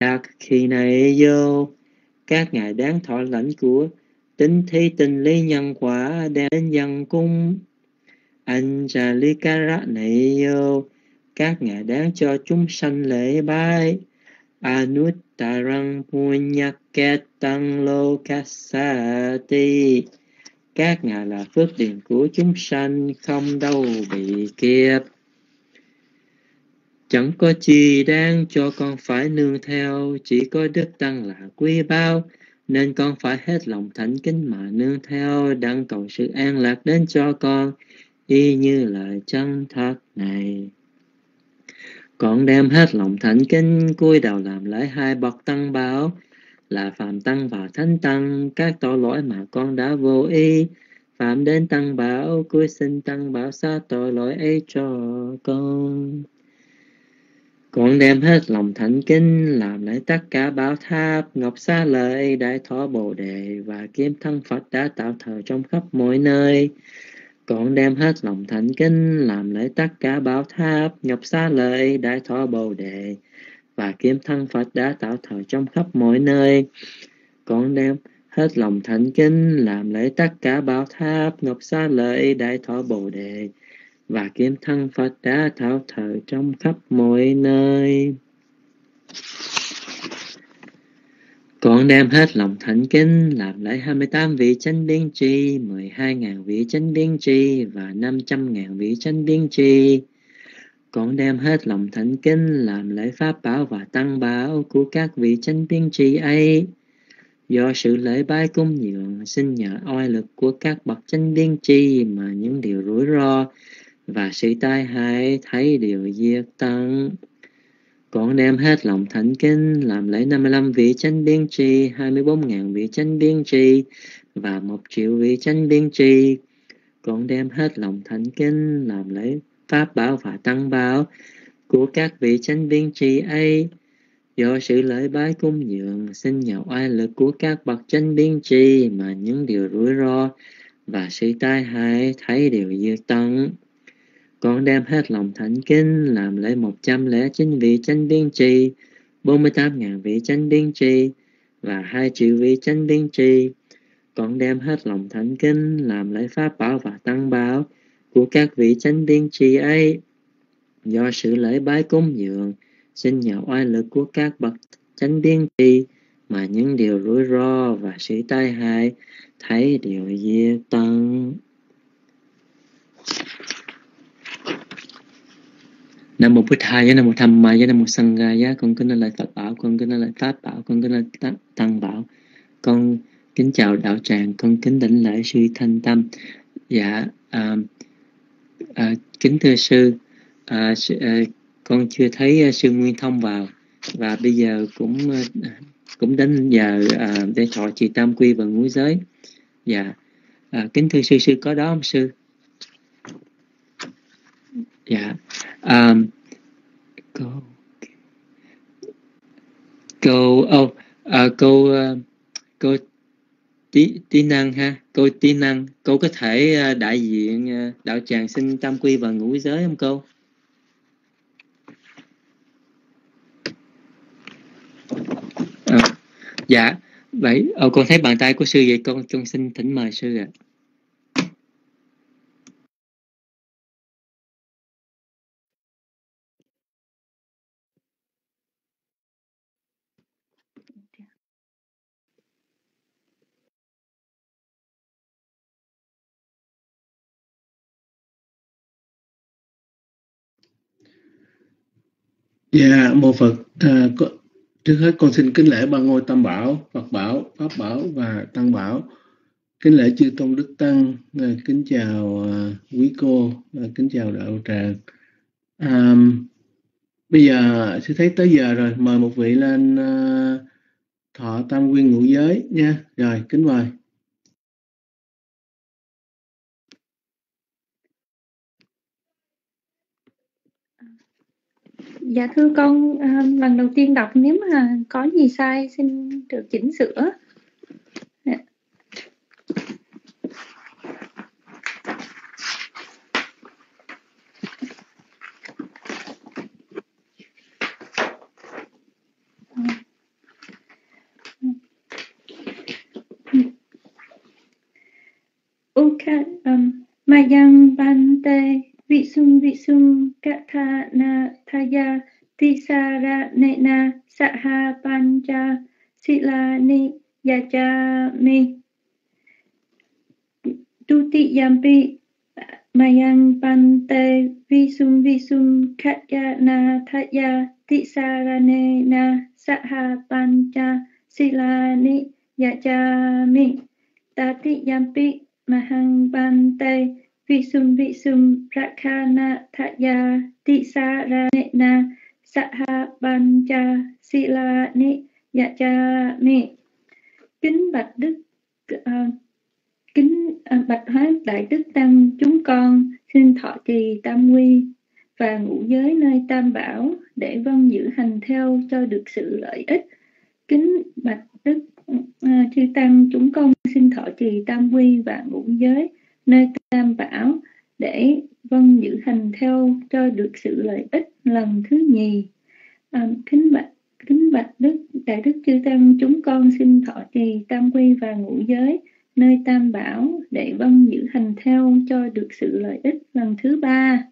Đạt khi này vô, các ngài đáng thọ lãnh của tính thi tình lý nhân quả đến dân cung. Anjalika này vô, các ngài đáng cho chúng sanh lễ bái. Anuttarang punyaketang lokasati, các ngài là phước điền của chúng sanh không đâu bị kiếp. Chẳng có chi đáng cho con phải nương theo, chỉ có đức tăng là quý báu, nên con phải hết lòng thành kính mà nương theo, đặng cầu sự an lạc đến cho con, y như lời chân thật này. Con đem hết lòng thành kính cúi đầu làm lễ hai bậc tăng bảo, là Phạm Tăng và Thánh Tăng, các tội lỗi mà con đã vô ý phạm đến Tăng bảo, cúi xin Tăng bảo xá tội lỗi ấy cho con. Con đem hết lòng thành kính làm lễ tất cả bảo tháp, ngọc xá lợi, đại thọ bồ đề và kiếm thân Phật đã tạo thờ trong khắp mọi nơi. Con đem hết lòng thành kính làm lễ tất cả bảo tháp, ngọc xá lợi, đại thọ bồ đề và kiếm thân Phật đã tạo thờ trong khắp mọi nơi. Con đem hết lòng thành kính làm lễ tất cả bảo tháp, ngọc xá lợi, đại thọ bồ đề và kiếm thân Phật đã thảo thờ trong khắp mọi nơi. Con đem hết lòng thành kính làm lễ 28 vị chánh biến tri, 12.000 vị chánh biến tri và 500.000 vị chánh biến tri. Con đem hết lòng thành kính làm lễ pháp bảo và tăng bảo của các vị chánh biến tri ấy. Do sự lễ bái cúng dường xin nhờ oai lực của các bậc chánh biến tri mà những điều rủi ro và sự tai hại thấy đều diệt tận. Con đem hết lòng thành kính làm lễ 55 vị chánh biến tri, 24.000 vị chánh biến tri và 1 triệu vị chánh biến tri. Con đem hết lòng thành kính làm lễ pháp bảo và tăng bảo của các vị chánh biến tri ấy. Do sự lễ bái cúng dường xin nhờ oai lực của các bậc chánh biến tri mà những điều rủi ro và sự tai hại thấy đều diệt tận. Con đem hết lòng thành kính làm lễ 109 vị chánh biến tri, 48.000 vị chánh biến tri và 2 triệu vị chánh biến tri. Con đem hết lòng thành kính làm lễ pháp bảo và tăng bảo của các vị chánh biến tri ấy. Do sự lễ bái cúng dường xin nhờ oai lực của các bậc chánh biến tri mà những điều rủi ro và sự tai hại thấy đều diệt tận. Nam mô Bụt Thầy, Nam mô Tham Ma, Nam mô Sangha Giá. Con kính lạy Phật bảo, con kính lạy Pháp bảo, con kính lạy Tăng bảo. Con kính chào đạo tràng, con kính đảnh lễ sư Thanh Tâm. Dạ, kính thưa sư, con chưa thấy sư Nguyên Thông vào, và bây giờ cũng đến giờ để thọ trì tam quy và ngũ giới. Dạ, kính thưa sư, sư có đó không sư? Dạ, cô tí năng ha, cô tí năng, cô có thể đại diện đạo tràng xin tam quy và ngũ giới không cô? Dạ, vậy con thấy bàn tay của sư vậy, con xin thỉnh mời sư ạ. Dạ, mô Phật. Trước hết con xin kính lễ ba ngôi Tam Bảo, Phật Bảo, Pháp Bảo và Tăng Bảo. Kính lễ chư tôn đức tăng, kính chào quý cô, kính chào đạo tràng. Bây giờ sư thấy tới giờ rồi, mời một vị lên thọ tam quy ngũ giới nha. Rồi, kính mời. Dạ thưa con, lần đầu tiên đọc, nếu mà có gì sai xin được chỉnh sửa. Mayang Bante Visum Kathana Thaya Tisaranena Saha Pancha Silani Yachami Tutiyampi Mayang Bante Visum Kathana Thaya Tisaranena Saha Pancha Silani Yachami Tatiyampi Mahang Bante Visum Prakhana Thaya Tisaranena Saha Pancha Silani Yachami. Kính bạch Đức bạch Hóa Đại Đức Tăng, chúng con xin thọ trì tam quy và ngũ giới nơi Tam Bảo để vâng giữ hành theo cho được sự lợi ích. Kính bạch Đức chư Tăng, chúng con xin thọ trì tam quy và ngũ giới nơi Tam Bảo để vâng giữ hành theo cho được sự lợi ích lần thứ nhì. Kính bạch Đức Đại Đức chư Tăng, chúng con xin thọ trì tam quy và ngũ giới nơi Tam Bảo để vâng giữ hành theo cho được sự lợi ích lần thứ ba.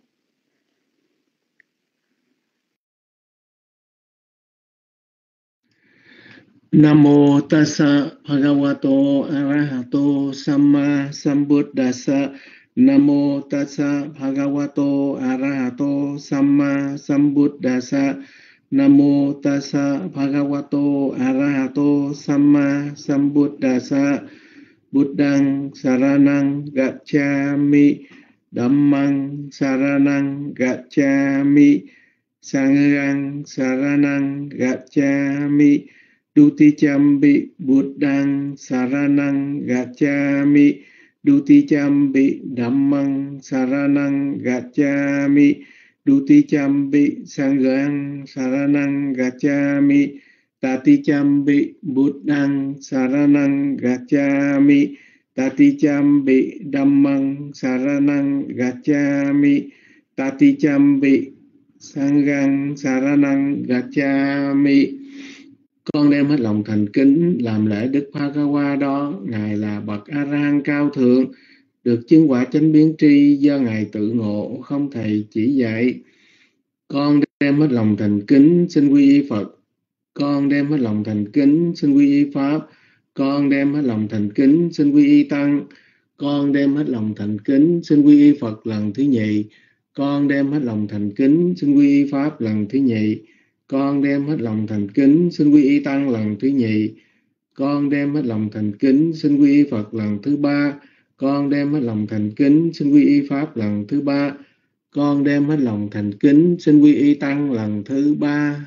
Namo tassa bhagavato arahato samma sambuddhassa. Namo tassa bhagavato arahato samma sambuddhassa. Namo tassa bhagavato arahato samma sambuddhassa. Buddhang saranang gacchami, Dhammang saranang gacchami, Sanghang saranang gacchami, Dutijampi Buddhang saranang gacchami, Dutijampi Dhammang saranang gacchami, Dutijampi Sanghang saranang gacchami, Tatijampi Buddhang saranang gacchami, Tatijampi Dhammang saranang gacchami, Tatijampi Sanghang saranang gacchami. Con đem hết lòng thành kính làm lễ Đức Bhagawa đó. Ngài là bậc A-la-hán cao thượng, được chứng quả chánh biến tri do Ngài tự ngộ, không thầy chỉ dạy. Con đem hết lòng thành kính xin quy y Phật. Con đem hết lòng thành kính xin quy y Pháp. Con đem hết lòng thành kính xin quy y Tăng. Con đem hết lòng thành kính xin quy y Phật lần thứ nhì. Con đem hết lòng thành kính xin quy y Pháp lần thứ nhì. Con đem hết lòng thành kính xin quy y Tăng lần thứ nhì. Con đem hết lòng thành kính xin quy y Phật lần thứ ba. Con đem hết lòng thành kính xin quy y Pháp lần thứ ba. Con đem hết lòng thành kính xin quy y Tăng lần thứ ba.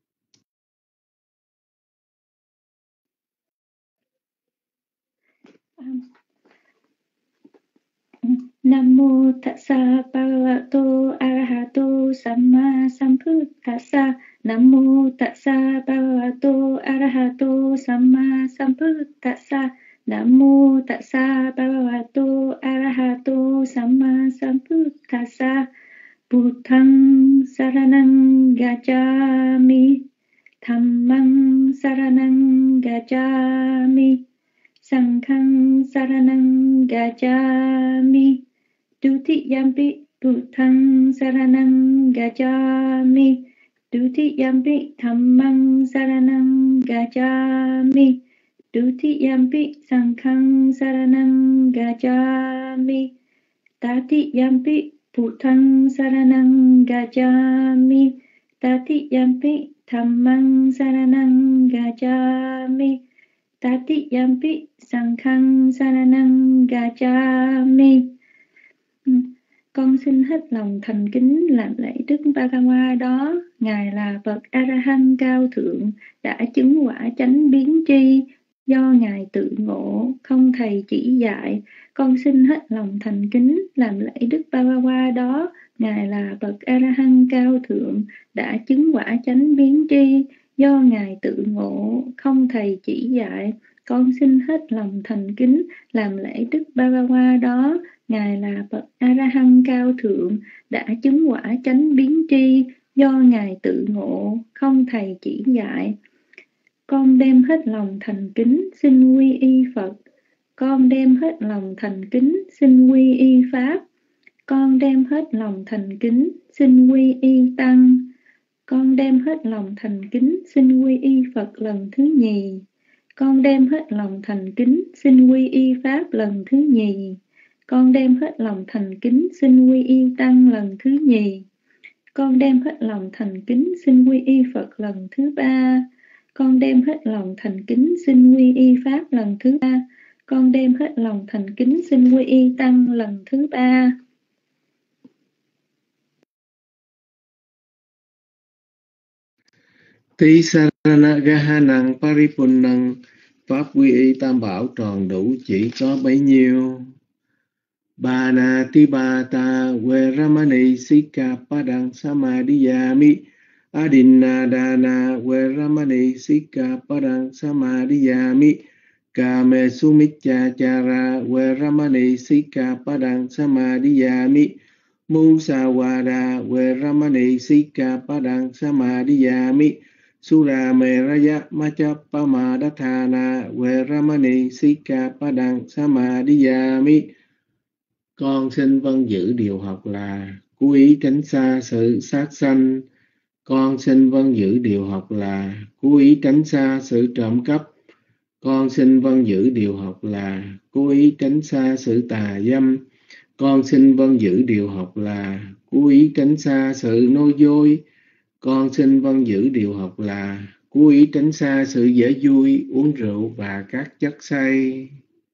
Namo tassa bhagavato arahato samma sambuddhassa. Namo tassa bhagavato arahato samma sambuddhassa. Namo tassa bhagavato arahato samma sambuddhassa. Buddhang saranang gacchami, Dhammang saranang gacchami, Sanghang saranang gacchami, Dutiyampi Buddhang saranang gacchami, Dutiyampi Dhammang saranang gacchami, Dutiyampi Sanghang saranang gacchami, Tatiyampi Buddhang saranang gacchami, Tatiyampi Dhammang saranang gacchami, Tatiyampi Sanghang saranang gacchami. Con xin hết lòng thành kính làm lễ Đức Bhagawa đó. Ngài là bậc A-la-hán cao thượng, đã chứng quả chánh biến tri do Ngài tự ngộ, không thầy chỉ dạy. Con xin hết lòng thành kính làm lễ Đức Bhagawa đó. Ngài là bậc A-la-hán cao thượng, đã chứng quả chánh biến tri do Ngài tự ngộ, không thầy chỉ dạy. Con xin hết lòng thành kính làm lễ Đức Bhagawa đó. Ngài là bậc A-la-hán cao thượng, đã chứng quả chánh biến tri do Ngài tự ngộ, không thầy chỉ dạy. Con đem hết lòng thành kính xin quy y Phật. Con đem hết lòng thành kính xin quy y Pháp. Con đem hết lòng thành kính xin quy y Tăng. Con đem hết lòng thành kính xin quy y Phật lần thứ nhì. Con đem hết lòng thành kính xin quy y Pháp lần thứ nhì. Con đem hết lòng thành kính xin quy y Tăng lần thứ nhì. Con đem hết lòng thành kính xin quy y Phật lần thứ ba. Con đem hết lòng thành kính xin quy y Pháp lần thứ ba. Con đem hết lòng thành kính xin quy y Tăng lần thứ ba. Tí sarana gahanang paripunnang, Pháp quy y tam bảo tròn đủ chỉ có bấy nhiêu. Bà na ti bà ta we ramani sikappadang samadhiyami. Adinna dana we ramani sikappadang samadhiyami. Kame sumichachara we ramani sikappadang samadhiyami. Musawada we ramani sikappadang samadhiyami. Sura meraya machappamadatthana we ramani sikappadang samadhiyami. Con xin vâng giữ điều học là cố ý tránh xa sự sát sanh. Con xin vâng giữ điều học là cố ý tránh xa sự trộm cắp. Con xin vâng giữ điều học là cố ý tránh xa sự tà dâm. Con xin vâng giữ điều học là cố ý tránh xa sự nói dối. Con xin vâng giữ điều học là cố ý tránh xa sự dễ vui, uống rượu và các chất say.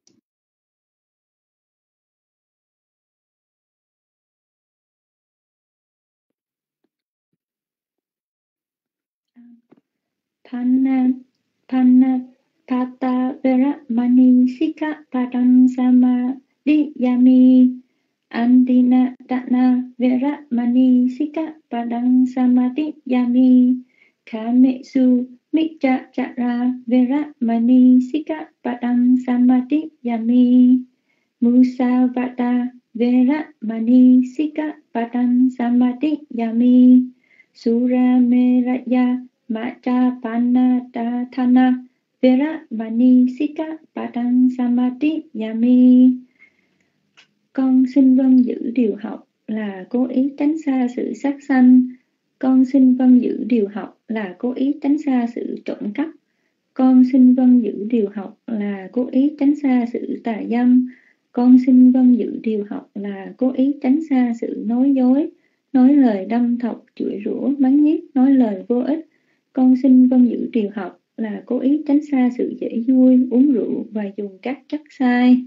Pata veramani sikappadang samadhiyami. Andina dana veramani sikappadang samadhiyami. Kamesu miccachara veramani sikappadang samadhiyami. Musavada veramani sikappadang samadhiyami. Surameraya Machappamadatthana veramani sikappadang samadhiyami. Con xin vâng giữ điều học là cố ý tránh xa sự sát sanh. Con xin vâng giữ điều học là cố ý tránh xa sự trộm cắp. Con xin vâng giữ điều học là cố ý tránh xa sự tà dâm. Con xin vâng giữ điều học là cố ý tránh xa sự nói dối, nói lời đâm thọc, chửi rủa, mắng nhiếc, nói lời vô ích. Con xin vâng giữ điều học là cố ý tránh xa sự dễ vui, uống rượu và dùng các chất sai.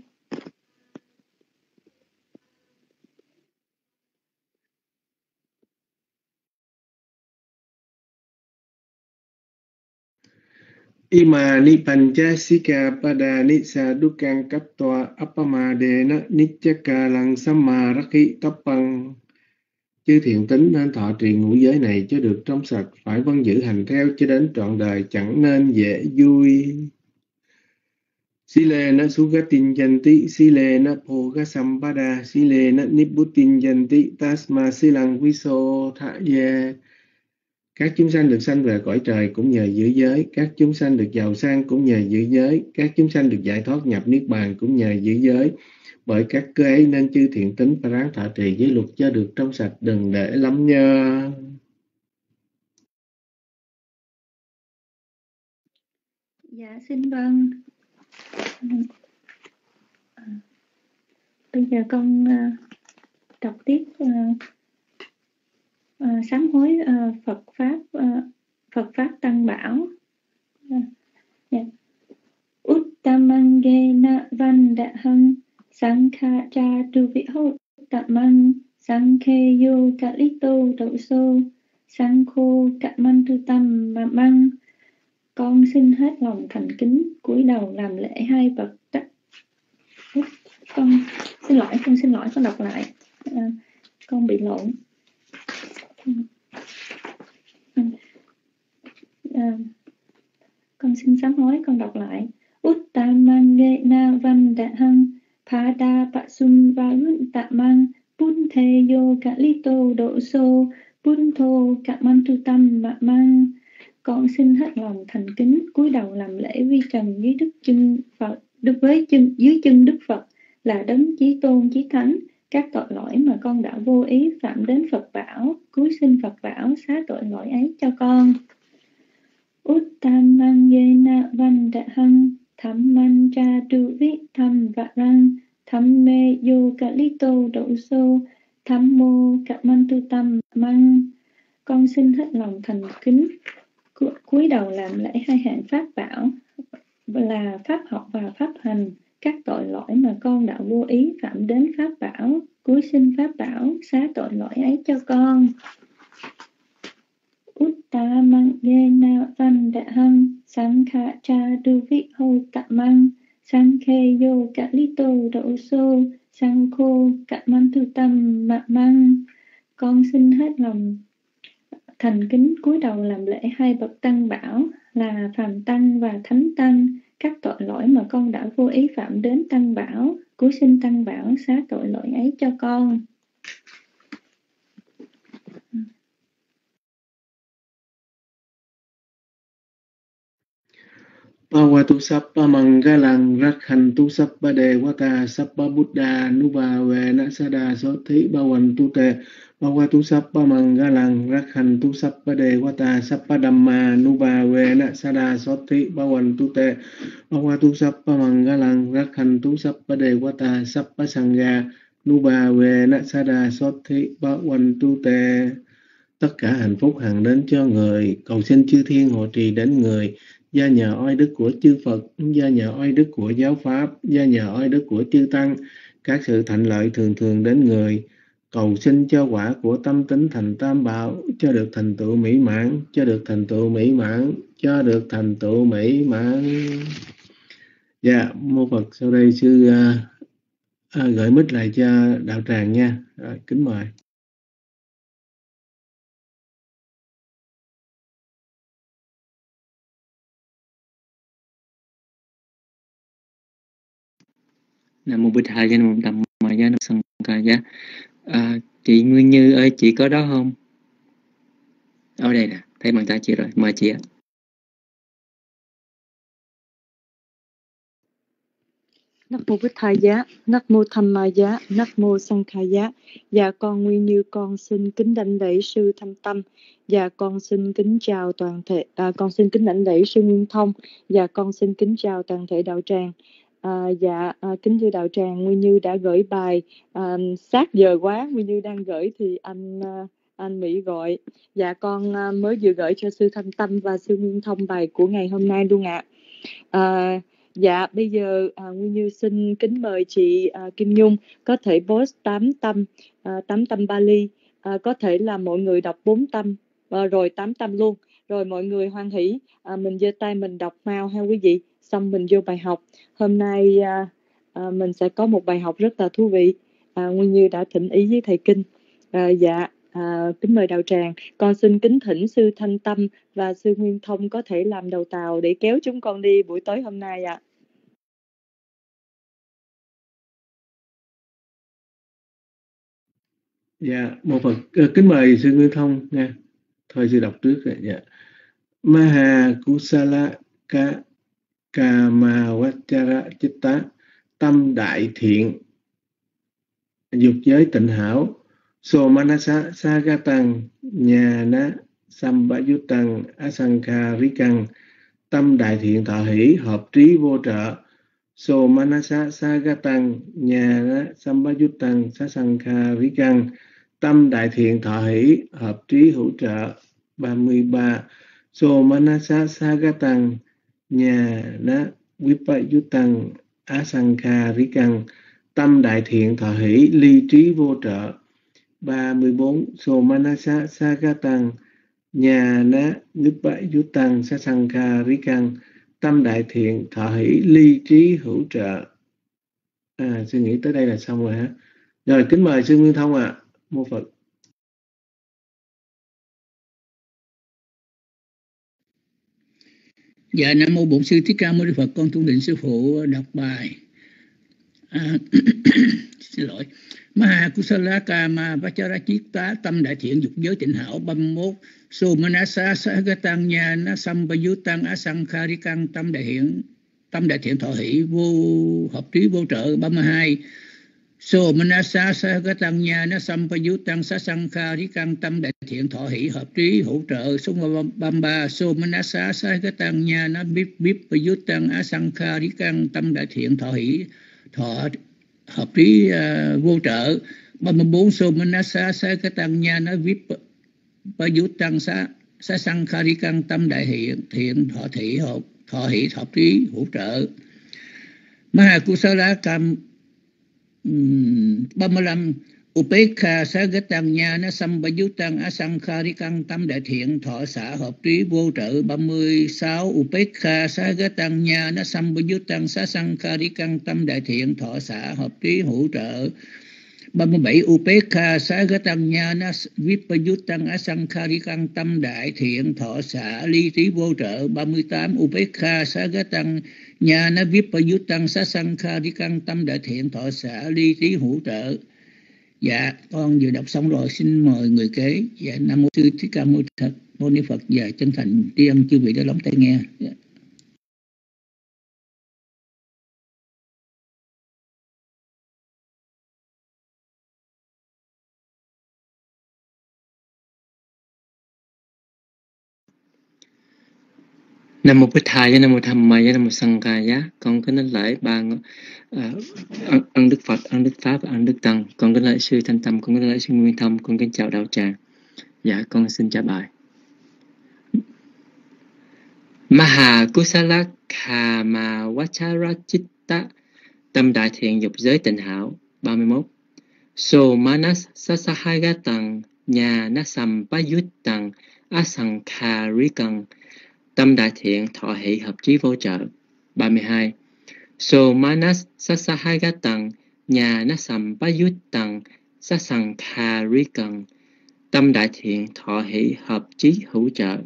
Imani panchasika padani sadukang kattva appamadena niccakalang sammaraki tappang. Chư thiện tín nên thọ trì ngũ giới này cho được trong sạch, phải vâng giữ hành theo cho đến trọn đời, chẳng nên dễ vui. Silena sugatinjanti, silena bhogasampada, silena nibbuttinjanti, tasma silang viso thaya. Các chúng sanh được sanh về cõi trời cũng nhờ giữ giới, các chúng sanh được giàu sang cũng nhờ giữ giới, các chúng sanh được giải thoát nhập niết bàn cũng nhờ giữ giới. Bởi các cơ ấy nên chư thiện tín phải ráng thọ trì giới luật cho được trong sạch, đừng để lắm nhơ. Dạ xin vâng. Bây giờ con đọc tiếp sám hối Phật pháp Tăng Bảo. Uttamangena vandaham sankha cha tu viho tamang sankheyo kalito doso sankho kamantu tam mamang. Con xin hết lòng thành kính cúi đầu làm lễ hai bậc tắc. Con xin lỗi, con đọc lại. Con bị lộn. Con xin sám hối, con đọc lại. Uttamangena vandaham pada pasum varuntamang puntheyo kalito doso puntho kamantutam mamang. Con xin hết lòng thành kính cúi đầu làm lễ vi trần dưới đức chân Phật dưới chân Đức Phật là đấng chí tôn chí thánh. Các tội lỗi mà con đã vô ý phạm đến Phật bảo, cứu xin Phật bảo xá tội lỗi ấy cho con. Uttamang yena vandahang thamman cha tu vi tham varang thamme yogalito độ thammo kamantu tam mang. Con xin hết lòng thành kính cúi đầu làm lễ hai hạng pháp bảo là pháp học và pháp hành. Các tội lỗi mà con đã vô ý phạm đến pháp bảo, cúi xin pháp bảo xá tội lỗi ấy cho con. Uttamang yena vandahang sankha cha tu vi tamang sankhe yogalito độ sankho kamantu tam mang. Con xin hết lòng thành kính cúi đầu làm lễ hai bậc tăng bảo là phàm tăng và thánh tăng. Các tội lỗi mà con đã vô ý phạm đến tăng bảo, cúi xin tăng bảo xá tội lỗi ấy cho con. Pavatu sappa mangalang rakhantu sappa devata sappa buddha nubhavena sada sothi bhavantu te. Pavatu sappa mangalang rakhantu sappa devata sappa dhamma nubhavena sada sothi bhavantu te. Pavatu sappa mangalang rakhantu sappa devata sappa sangha nubhavena sada sothi bhavantu te. Tất cả hạnh phúc hằng đến cho người, cầu xin chư thiên hộ trì đến người. Gia nhờ oai đức của chư Phật, gia nhờ oai đức của giáo pháp, gia nhờ oai đức của chư tăng, các sự thạnh lợi thường thường đến người. Cầu xin cho quả của tâm tính thành tam bảo, cho được thành tựu mỹ mãn, cho được thành tựu mỹ mãn, cho được thành tựu mỹ mãn. Dạ, mô Phật, sau đây sư gửi mic lại cho đạo tràng nha. Rồi, kính mời. Nam mô Bụt Thầy, Nam mô Tham Ma Giá, Nam mô Sanh Ca Giá. Chị Nguyên Như ơi, chị có đó không? Ở đây nè, thấy bàn tay chị rồi, mời chị ạ. Nam mô Bụt Thầy Giá, Nam mô Tham Ma Giá, Nam mô Sanh Ca Giá. Dạ con Nguyên Như con xin kính đảnh lễ sư Thâm Tâm. Dạ con xin kính chào toàn thể, con xin kính đảnh lễ sư Nguyên Thông. Dạ con xin kính chào toàn thể đạo tràng. Kính thưa đạo tràng, Nguyên Như đã gửi bài sát giờ quá, Nguyên Như đang gửi thì anh Mỹ gọi. Dạ con mới vừa gửi cho sư Thâm Tâm và sư Nguyên Thông bài của ngày hôm nay luôn ạ. Dạ bây giờ Nguyên Như xin kính mời chị Kim Nhung có thể post 8 tâm Bali, có thể là mọi người đọc 4 tâm rồi 8 tâm luôn, rồi mọi người hoan hỷ mình giơ tay mình đọc mau ha quý vị, xong mình vô bài học. Hôm nay mình sẽ có một bài học rất là thú vị. Nguyên Như đã thỉnh ý với thầy Kinh. Kính mời đạo tràng, con xin kính thỉnh sư Thanh Tâm và sư Nguyên Thông có thể làm đầu tàu để kéo chúng con đi buổi tối hôm nay ạ. Dạ, một Phật kính mời sư Nguyên Thông nha. Thôi sư đọc trước rồi. Dạ. Maha Kusala Kamavachara Chitta, tâm đại thiện, dục giới tịnh hảo. Somanasa Sagatang Nhana Sambayutang Asankarikang, tâm đại thiện thọ hỷ hợp trí vô trợ. Somanasa Sagatang Nhana Sambayutang Asankarikang, tâm đại thiện thọ hỷ hợp trí hữu trợ. 33. Somanasa Sagatang Nhana Vipayutang Asankarikang, tâm đại thiện thọ hỷ ly trí vô trợ. 34. Somanasa Sagatang Nhana Vipayutang Sasankarikang, tâm đại thiện thọ hỷ ly trí hữu trợ. Suy nghĩ tới đây là xong rồi hả? Rồi kính mời sư Nguyên Thông ạ. Mô Phật. Dạ, Nam mô Bổn Sư Thích Ca Mâu Ni Phật. Con tôn định sư phụ đọc bài. Xin lỗi. Maha Kusala Kama Vachara Chitta, tâm đại thiện dục giới tịnh hảo. 31. Somanasa Sagatang Nhana Sambayutang Asankarikang, tâm tâm đại thiện thọ hỷ vô hợp trí vô trợ. 32. So manasa sagatang nhà sampayutang sasankarikang tâm đại thiện thọ hỷ hợp trí hữu trợ. Số 33. So manasa sagatang nhà vipayutang asankarikang tâm đại thiện thọ hỷ thọ hợp trí vô trợ. 34. So manasa sagatang nhà vipayutang sasankarikang tâm đại thiện thọ hỷ hợp trí hữu trợ. Mahakusala Kam 35. Upekha Sagatang Nhà Sampayutang Asankarikang tâm đại thiện thọ xả hợp trí vô trợ. 36. Upekha Sagatang Nhà Sampayutang Sasankarikang tâm đại thiện thọ xả hợp trí hữu trợ. 37. Upekha Sagatang Nhà Vipayutang Asankarikang tâm đại thiện thọ xả ly trí vô trợ. 38. Upekha Sagatang Nhà Vipayutang Sasankarikang tâm đại thiện thọ xả ly trí hữu trợ. Dạ, con vừa đọc xong rồi, xin mời người kế. Dạ, Nam Mô Sư Thích Ca Mâu Ni Phật và chân thành tri ân chư vị đã lắng tai nghe. Dạ. Nam Mô Bích Thầy, Nam Mô Tham Maya, Nam Mô Sang Kaya. Con kính đến lễ ba ân Đức Phật, ân Đức Pháp và ân Đức Tăng. Con kính lễ sư Thanh Tâm, con kính lễ sư Nguyên Thông, con kính chào đạo tràng. Dạ, con xin trả bài. Maha Kusala Kama Vacharachita, tâm đại thiện dục giới tịnh hảo. 31. So Manas Sasahagatang Nhà Nasampayutang Asankarikang, tâm đại thiện thọ hỷ hợp trí vô trợ. 32. So Manas Sasahagatang Nhà Nasampayutang Sasankarikang, tâm đại thiện thọ hỷ hợp trí hữu trợ.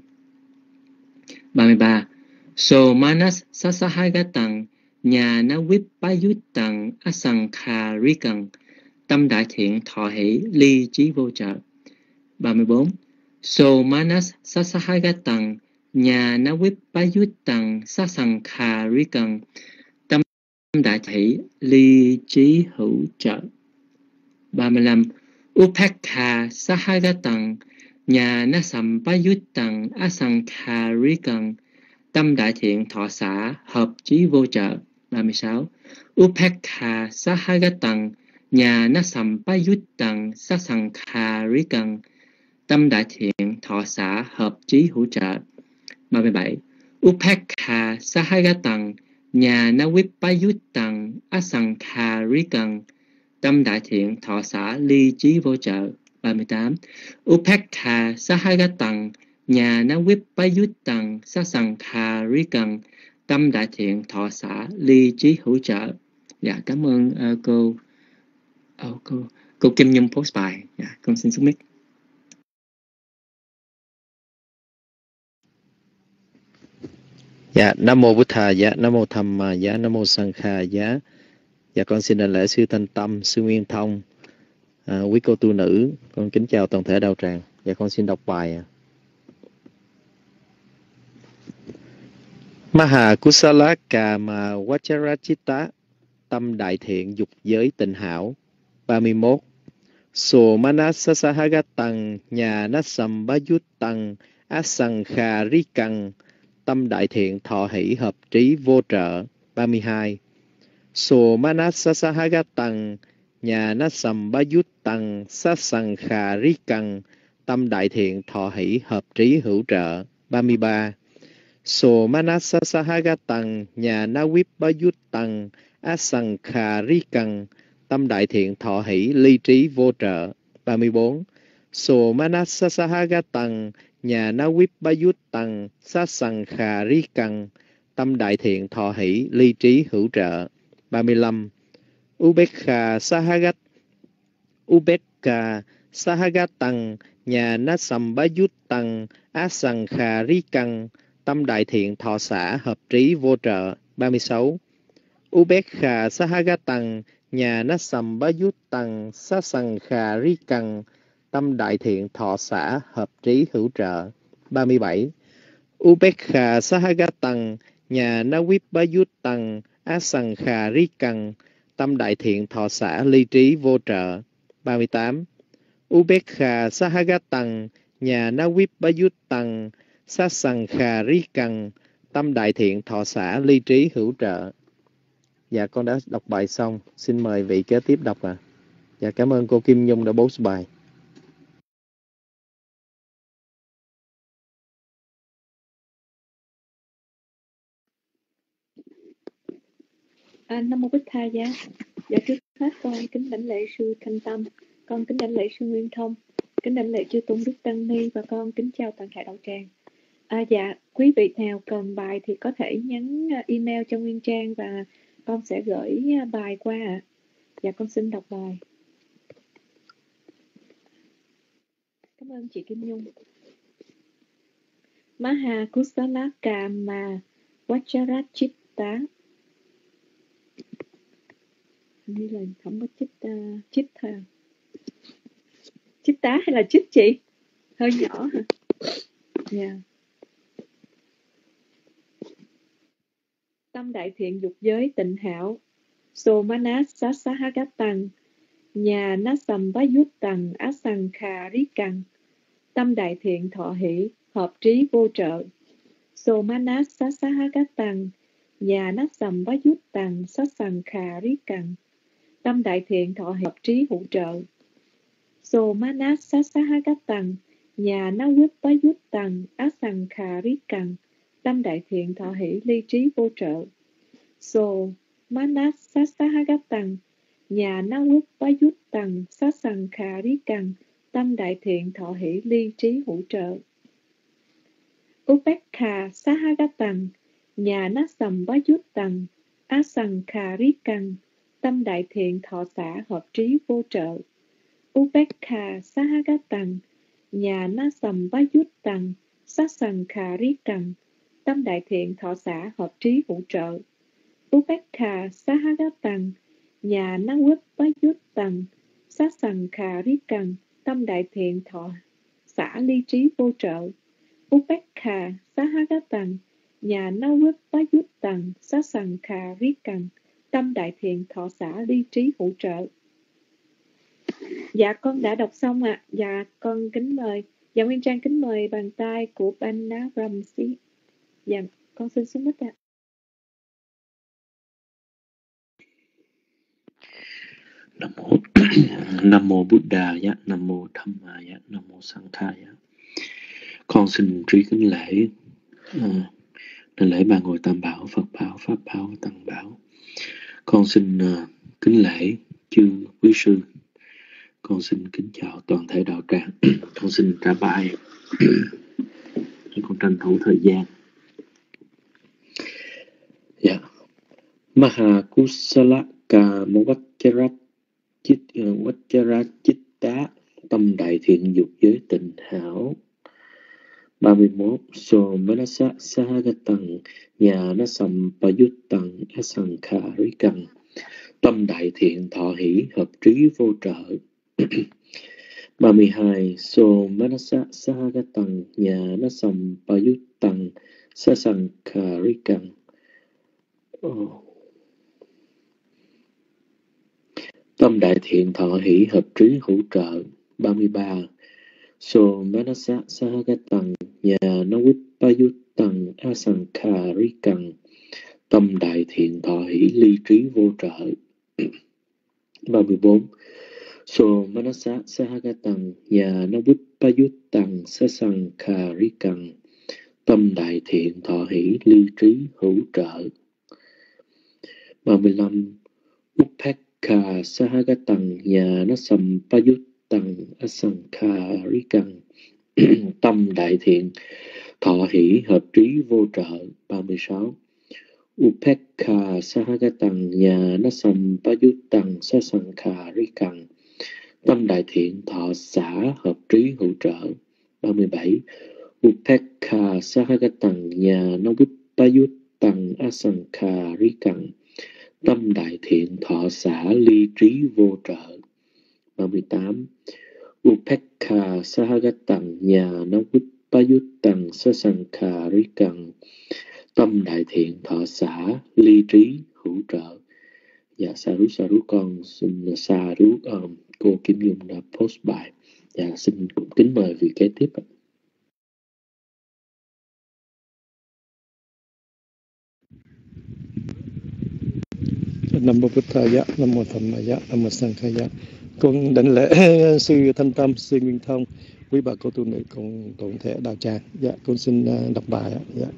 33. So Manas Sasahagatang Nhà Vipayutang Asankarikang, tâm đại thiện thọ hỷ ly trí vô trợ. 34. So Manas Sasahagatang Nhà Vipayutang Sasankarikang, tâm đại hỷ ly trí hữu trợ. 35. Upekha Sahagatang Nhà Sampayutang Asankarikang, tâm đại thiện thọ xả hợp trí vô trợ. 36. Upekha Sahagatang Nhà Sampayutang Sasankarikang, tâm đại thiện thọ xả hợp trí hữu trợ. 37. Upekha Sahagatang Nhà Vipayutang Asankarikang, tâm đại thiện thọ xả ly trí vô trợ. 38. Upekha Sahagatang Nhà Vipayutang Sasankarikang, tâm đại thiện thọ xả ly trí hữu trợ. Dạ, cảm ơn cô Kim Nhung post bài. Dạ, con xin submit. Dạ, Nam Mô Bụt Thầy, dạ, Nam Mô Tham Ma, dạ, Nam Mô Sang Kha, dạ. Dạ, con xin đảnh lễ sư Thanh Tâm, sư Nguyên Thông, quý cô tu nữ, con kính chào toàn thể đạo tràng. Dạ, con xin đọc bài. Maha Kusala Kama Vacharachita, tâm đại thiện dục giới tịnh hảo. 31. So Manas Sasahagatang Nhà Nasampayutang Asankarikang, tâm đại thiện thọ hỷ hợp trí vô trợ. 32. So Manas Sasahagatang Nhà Nasampayutang Sasankarikang, tâm đại thiện thọ hỷ hợp trí hữu trợ. 33. So Manas Sasahagatang Nhà Vipayutang Asankarikang, tâm đại thiện thọ hỷ ly trí vô trợ. 34. So Manas Sasahagatang Nhà Vipayutang Sasankarikang, tâm đại thiện thọ hỷ ly trí hữu trợ. 35. Upekha Sahagatang Nhà Nasampayutang Asankarikang, tâm đại thiện thọ xả hợp trí vô trợ. 36. Upekha Sahagatang Nhà Nasampayutang Sasankarikang, tâm đại thiện thọ xả hợp trí hữu trợ. 37. Upekha Sahagatang nhà na vip bá yút tăng á sằng khà rí căng, tâm đại thiện thọ xã ly trí vô trợ. 38. Ubekha Sahagatang nhà na vip bá yút tăng sát sằng khà rí căng, tâm đại thiện thọ xã ly trí hữu trợ. Dạ con đã đọc bài xong, xin mời vị kế tiếp đọc ạ. Dạ cảm ơn cô Kim Nhung đã post bài. Nam mô Bích Tha Giá. Dạ trước hết con kính đảnh lễ sư Thanh Tâm, con kính đảnh lễ sư Nguyên Thông, kính đảnh lễ chư tôn đức tăng ni và con kính chào toàn thể đạo tràng. Dạ quý vị nào cần bài thì có thể nhắn email cho Nguyên Trang và con sẽ gửi bài qua ạ. Dạ con xin đọc bài. Cảm ơn chị Kim Nhung. Maha Kusala Kama Vajrachitta. Như là không có chích thôi. Chích tá hay là chích chị? Hơi nhỏ hả? Yeah. Tâm đại thiện dục giới tịnh hảo, Somanas Sasahagatang, nhà Nasam Vayutang Asankha Rikang, tâm đại thiện thọ hỷ, hợp trí vô trợ. Somanas Sasahagatang, nhà Nasam Vayutang Sasankha Rikang, tâm đại thiện thọ hỷ, hợp trí hữu trợ. Somanas Sasahagatang, nhà Nawip Asankha Rikang, tâm đại thiện thọ hỷ ly trí vô trợ. Somanas Sasahagatang, nhà Nawip Sasankha Rikang, tâm đại thiện thọ hỷ ly trí hữu trợ. Upekha Sahagatang, nhà Nasam Vayutang Asankha Rikang, tâm đại thiện thọ xã hợp trí vô trợ. Upekha Sahagatang, nhà Nasam Vayutang Sasankha Rikang, tâm đại thiện thọ xã hợp trí hữu trợ. Upekha Sahagatang, nhà Nawip Sasankha Rikang, tâm đại thiện thọ xã ly trí vô trợ. Upekha Sahagatang, nhà Nawip Sasankha Rikang, tâm đại thiện thọ xã ly trí hữu trợ. Dạ con đã đọc xong ạ. Dạ con kính mời, dạ Nguyên Trang kính mời bàn tay của Banna Ramsi. Dạ con xin xuống mic ạ. Nam mô Buddha giá, Nam mô Dhamma giá, Nam mô Sangha giá. Con xin trí kính lễ đảnh lễ ba ngôi Tam Bảo, Phật Bảo, Pháp Bảo, Tăng Bảo. Con xin kính lễ chư quý sư. Con xin kính chào toàn thể đạo tràng. Con xin trả bài. Con tranh thủ thời gian. Dạ. Maha Kusala Kama Vajrachitta, tâm đại thiện dục giới tịnh hảo. 31. Somanasa Sahagatang, nhà Nasam Vayutang Asankha Rikang, tâm đại thiện thọ hỷ hợp trí vô trợ. 32. Somanasa Sahagatang, nhà Nasam Vayutang Sasankha Rikang, tâm đại thiện thọ hỷ hợp trí hữu trợ. 33. Somanasa Sahagatang, nhà Nawip Asankha Rikang, tâm đại thiện thọ hỷ ly trí vô trợ. 34. Somanasa Sahagatang, nhà Nawip Sasankha Rikang, tâm đại thiện thọ hỷ ly trí hữu trợ. 35. Upekha Sahagatang, nhà Nasam Vayutang Asankha Rikang, tâm đại thiện thọ hỷ hợp trí vô trợ. 36. Upekha Sahagatang, nhà Nasam Vayutang Sasankha Rikang, tâm đại thiện thọ xã hợp trí hữu trợ. 37. Upekha Sahagatang, nhà Nawip Asankha Rikang, tâm đại thiện thọ xã ly trí vô trợ. 38. Upekha Sahagatang, nhà Nawip Sasankha Rikang, tâm đại thiện thọ xả ly trí hữu trợ. Dạ sa rú con xin sa rú cô Kim Dung đã post bài. Dạ xin cũng kính mời vị kế tiếp ạ. Nam mô Bụt Thaya, Nam mô Tham Maya, Nam mô Sankhaya. Con đảnh lễ sư Thanh Tâm, sư Nguyên Thông, quý bà cô tu nữ cùng toàn thể đạo tràng. Dạ, con xin đọc bài ạ. Dạ.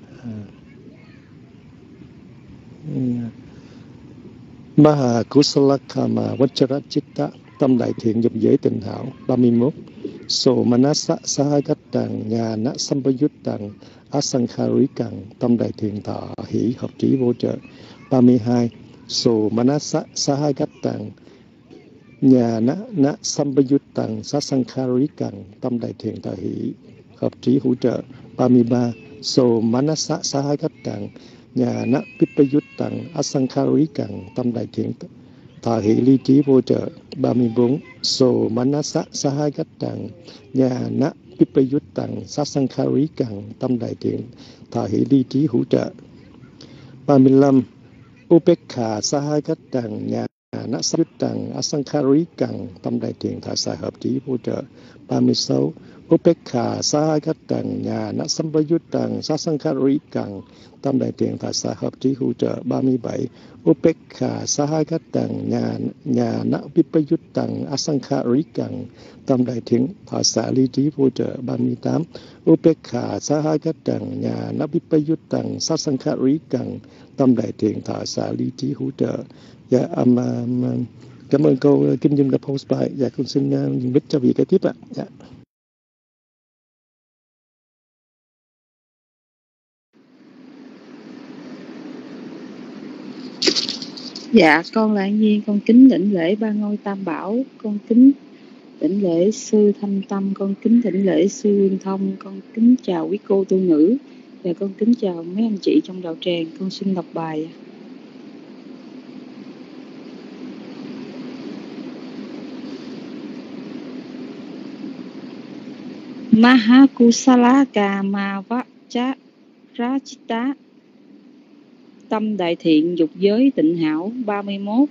Maha Kusala Kama Vajrachitta, tâm đại thiện dục giới tịnh hảo. 31. So Manasa Sahagattang Nhana Sampayuttang Asankharikang, tâm đại thiện thọ hỷ hợp trí vô trợ. 32. So Manasa Sahagattang Nhana Sampayuttang Sasankharikang, tâm đại thiện thọ hỷ hợp trí hữu trợ. 33. So Manasa Sahagattang Nhana Vipayuttang Asankharikang, tâm đại thiện thọ hỷ ly trí vô trợ. 34. So Manasa Sahagattang Nhana Vipayuttang Sasankharikang, tâm đại thiện thọ hỷ ly trí hữu trợ. 35. Upekha Sahagattang Nhana Sampayuttang Asankharikang, tâm đại thiện thọ xả hợp trí vô trợ. 36. Upekha Sahagattang Nhana Sampayuttang Sasankharikang, tâm đại thiện thọ xả hợp trí hữu trợ. 37. Upekha Sahagattang Nhana Vipayuttang Asankharikang, tâm đại thiện thọ xả ly trí vô trợ. 38. Upekha Sahagattang Nhana Vipayuttang Sasankharikang, tâm đại thiện thọ xả ly trí hữu trợ. Dạ, cảm ơn cô Kim Dung đã post bài. Dạ, con xin dùng mic cho vị kế tiếp ạ. Dạ. Dạ, con là An Nhiên, con kính đảnh lễ ba ngôi Tam Bảo, con kính đảnh lễ sư Thanh Tâm, con kính đảnh lễ sư Nguyên Thông, con kính chào quý cô tu nữ và con kính chào mấy anh chị trong đạo tràng. Con xin đọc bài. Mahakusala Kama Vajrachitta, tâm đại thiện dục giới tịnh hảo. 31.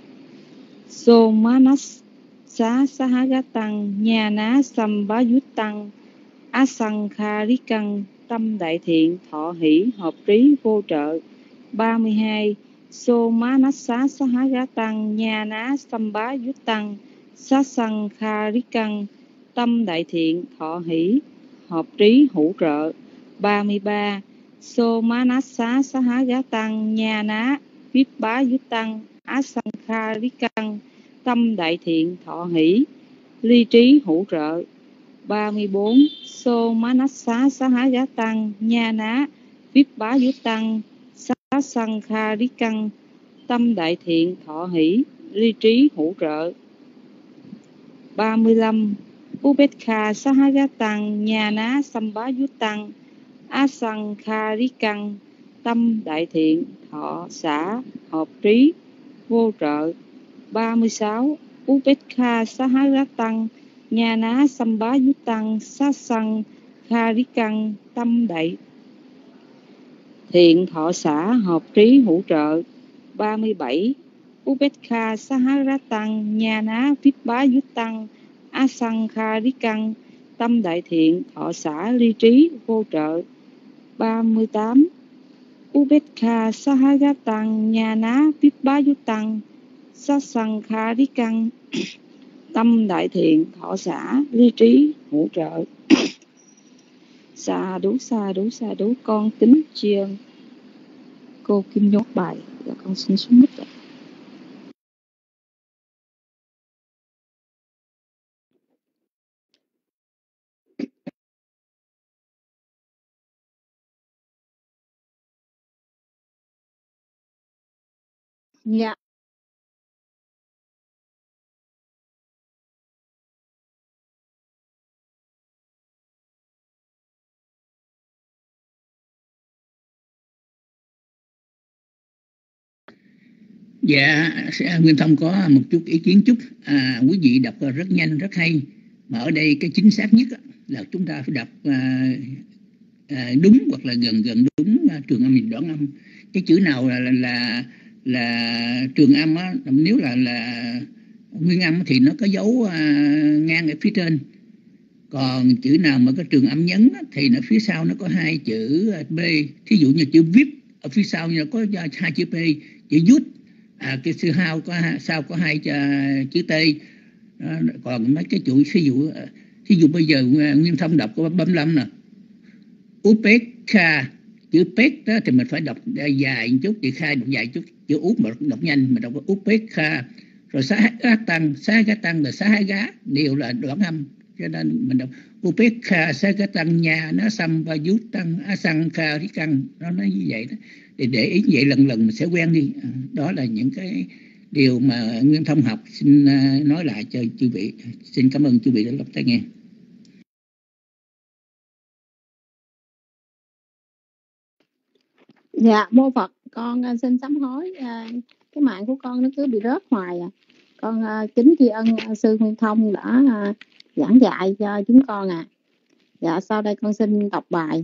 Somanassa Sahagattang Nhana Sampayuttang Asankharikang, tâm đại thiện thọ hỷ hợp trí vô trợ. 32. Somanassa Sahagattang Nhana Sampayuttang Sasankharikang, tâm đại thiện thọ hỷ hợp trí hữu trợ. 33. Somanassa Sahagattang Nhana Vipayuttang Asankharikang, tâm đại thiện thọ hỷ ly trí hữu trợ. 34. Somanassa Sahagattang Nhana Vipayuttang Sasankharikang, tâm đại thiện thọ hỷ ly trí hữu trợ. 35. Upekha Sahagattang Nhana Sampayuttang Asankharikang, tâm đại thiện thọ xả hợp trí vô trợ. 36. Upekha Sahagattang Nhana Sampayuttang Sasankharikang, tâm đại thiện thọ xả hợp trí hữu trợ. 37. Upekha Sahagattang Nhana Vipayuttang Asankharikang, tâm đại thiện thọ xả ly trí vô trợ. 38. Upekha Sahagattang Nhana Vipayuttang Sasankharikang, tâm đại thiện thọ xả ly trí hữu trợ. Sa đú, con kính tri ân cô Kim Dung bài và con xin xuống mic ạ. Dạ. Dạ, Nguyên Thông có một chút ý kiến chút. Quý vị đọc rất nhanh, rất hay. Mà ở đây cái chính xác nhất là chúng ta phải đọc đúng hoặc là gần đúng trường âm mình đoạn âm. Cái chữ nào là trường âm á, nếu là nguyên âm thì nó có dấu ngang ở phía trên, còn chữ nào mà có trường âm nhấn á, thì nó phía sau nó có hai chữ B. Thí dụ như chữ VIP ở phía sau nó có hai chữ P, chữ Yut cái chữ hao sau có hai chữ T. Còn mấy cái chữ thí dụ bây giờ Nguyên Thông đọc có 35 nè, Upekha, chữ pek đó thì mình phải đọc dài một chút, chữ khai đọc dài chút, chữ út mà đọc nhanh mình đọc Upekha. Rồi xá gá tăng và xá gá đều là đoạn âm, cho nên mình đọc Upekha xá gá tăng nha nó xăm và dút tăng asang kha rí căng, nó nói như vậy đó. Để ý như vậy lần mình sẽ quen đi. Đó là những cái điều mà Nguyên Thông học xin nói lại cho chư vị. Xin cảm ơn chư vị đã lắng nghe. Dạ mô Phật, con xin sám hối, cái mạng của con nó cứ bị rớt hoài à. Con kính tri ân sư Nguyên Thông đã giảng dạy cho chúng con à. Dạ sau đây con xin đọc bài.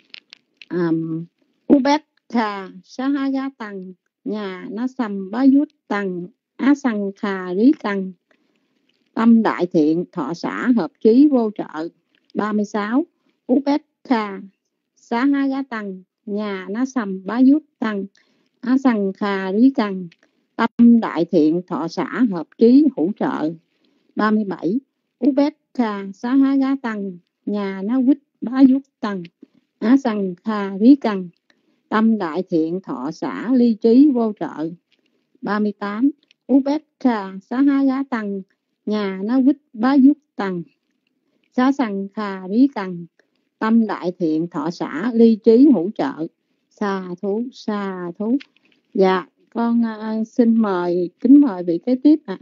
Ubekha Sahagatan nhà nó sầm bá dút tăng asang kha rí căng tâm đại thiện thọ xã hợp trí vô trợ. 36. Ubekha Sahagatan nhà nó sầm bá dút tăng asang kha rí căng tâm đại thiện thọ xã hợp trí hữu trợ. 37. Ubekha Sahagatan nhà nó quýt bá dút tăng asang kha rí căng tâm đại thiện thọ xã ly trí vô trợ. 38. Ubekha Sahagatan nhà nó quýt bá dút tăng asang kha rí căng tâm đại thiện thọ xã ly trí hữu trợ. Sa thú. Dạ con xin kính mời vị kế tiếp ạ.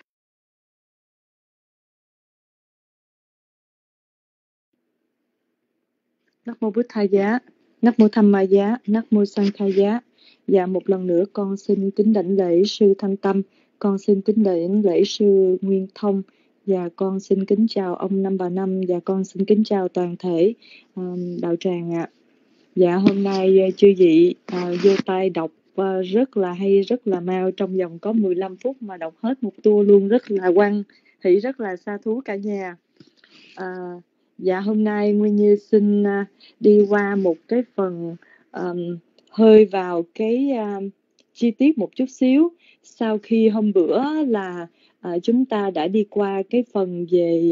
Nắc mô Bụt Thầy Giá, Nắc mô Tham Ma Giá, Nắc mô Sang Khai Giá. Và một lần nữa con xin kính đảnh lễ sư Thanh Tâm, con xin kính đảnh lễ sư Nguyên Thông, và con xin kính chào ông Năm Bà Năm, và con xin kính chào toàn thể đạo tràng ạ. Dạ hôm nay chư vị vô tay đọc rất là hay, rất là mau, trong vòng có 15 phút mà đọc hết một tour luôn, rất là quăng, thì rất là sa thú cả nhà. Dạ hôm nay Nguyên Như xin đi qua một cái phần hơi vào cái chi tiết một chút xíu. Sau khi hôm bữa là chúng ta đã đi qua cái phần về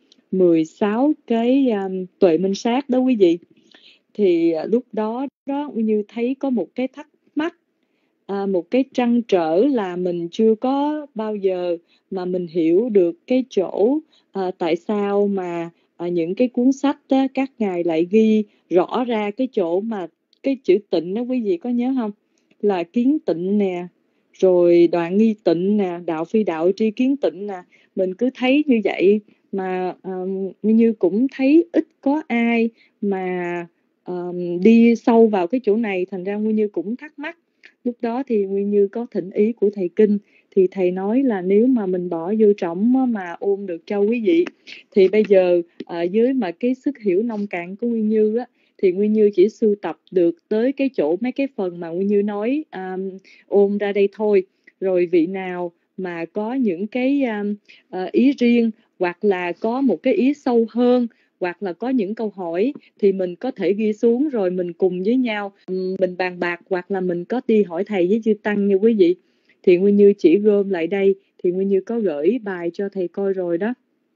16 cái tuệ minh sát đó quý vị. Thì lúc đó Nguyên Như thấy có một cái thắc mắc, một cái trăn trở là mình chưa có bao giờ mà mình hiểu được cái chỗ tại sao mà những cái cuốn sách đó, các ngài lại ghi rõ ra cái chỗ mà cái chữ tịnh đó, quý vị có nhớ không? Là kiến tịnh nè, rồi đoạn nghi tịnh nè, đạo phi đạo tri kiến tịnh nè. Mình cứ thấy như vậy mà như cũng thấy ít có ai mà đi sâu vào cái chỗ này. Thành ra Nguyên Như cũng thắc mắc. Lúc đó thì Nguyên Như có thỉnh ý của thầy Kinh, thì thầy nói là nếu mà mình bỏ vô trỏng mà ôm được cho quý vị, thì bây giờ dưới mà cái sức hiểu nông cạn của Nguyên Như á, thì Nguyên Như chỉ sưu tập được tới cái chỗ mấy cái phần mà Nguyên Như nói ôm ra đây thôi. Rồi vị nào mà có những cái ý riêng, hoặc là có một cái ý sâu hơn, hoặc là có những câu hỏi thì mình có thể ghi xuống, rồi mình cùng với nhau mình bàn bạc, hoặc là mình có đi hỏi thầy với chư Tăng như quý vị. Thì Nguyên Như chỉ gom lại đây, thì Nguyên Như có gửi bài cho thầy coi rồi đó.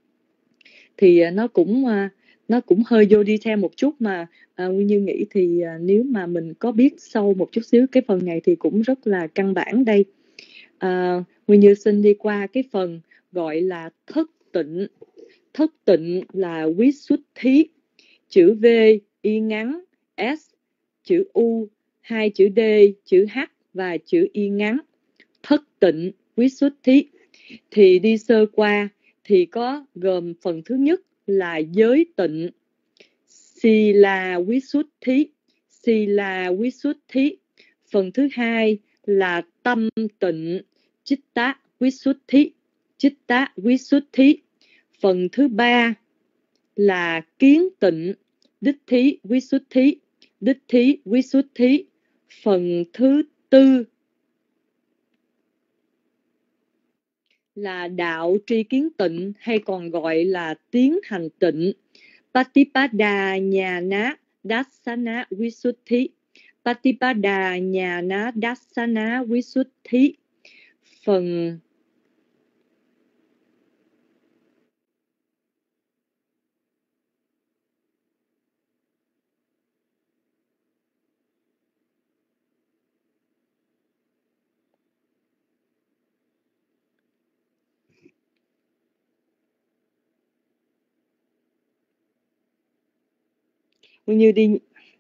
Thì nó cũng hơi vô đi theo một chút, mà Nguyên Như nghĩ thì nếu mà mình có biết sâu một chút xíu cái phần này thì cũng rất là căn bản đây. Nguyên Như xin đi qua cái phần gọi là thất tịnh. Thất tịnh là quý xuất thí, chữ V y ngắn, S, chữ U, 2 chữ D, chữ H và chữ y ngắn. Thất tịnh quý xuất thí. Thì đi sơ qua thì có gồm phần thứ nhất là giới tịnh, Sila quý xuất thí, Sila quý xuất thí. Phần thứ hai là tâm tịnh, Chitta quý xuất thí, Chitta quý xuất thí. Phần thứ ba là kiến tịnh, Đích thí Visuddhi. Đích thí Visuddhi. Phần thứ tư là đạo tri kiến tịnh hay còn gọi là tiến hành tịnh. Patipada Nhana Dassana Visuddhi. Patipada Nhana Dassana Visuddhi. Phần Nguyên Như đi.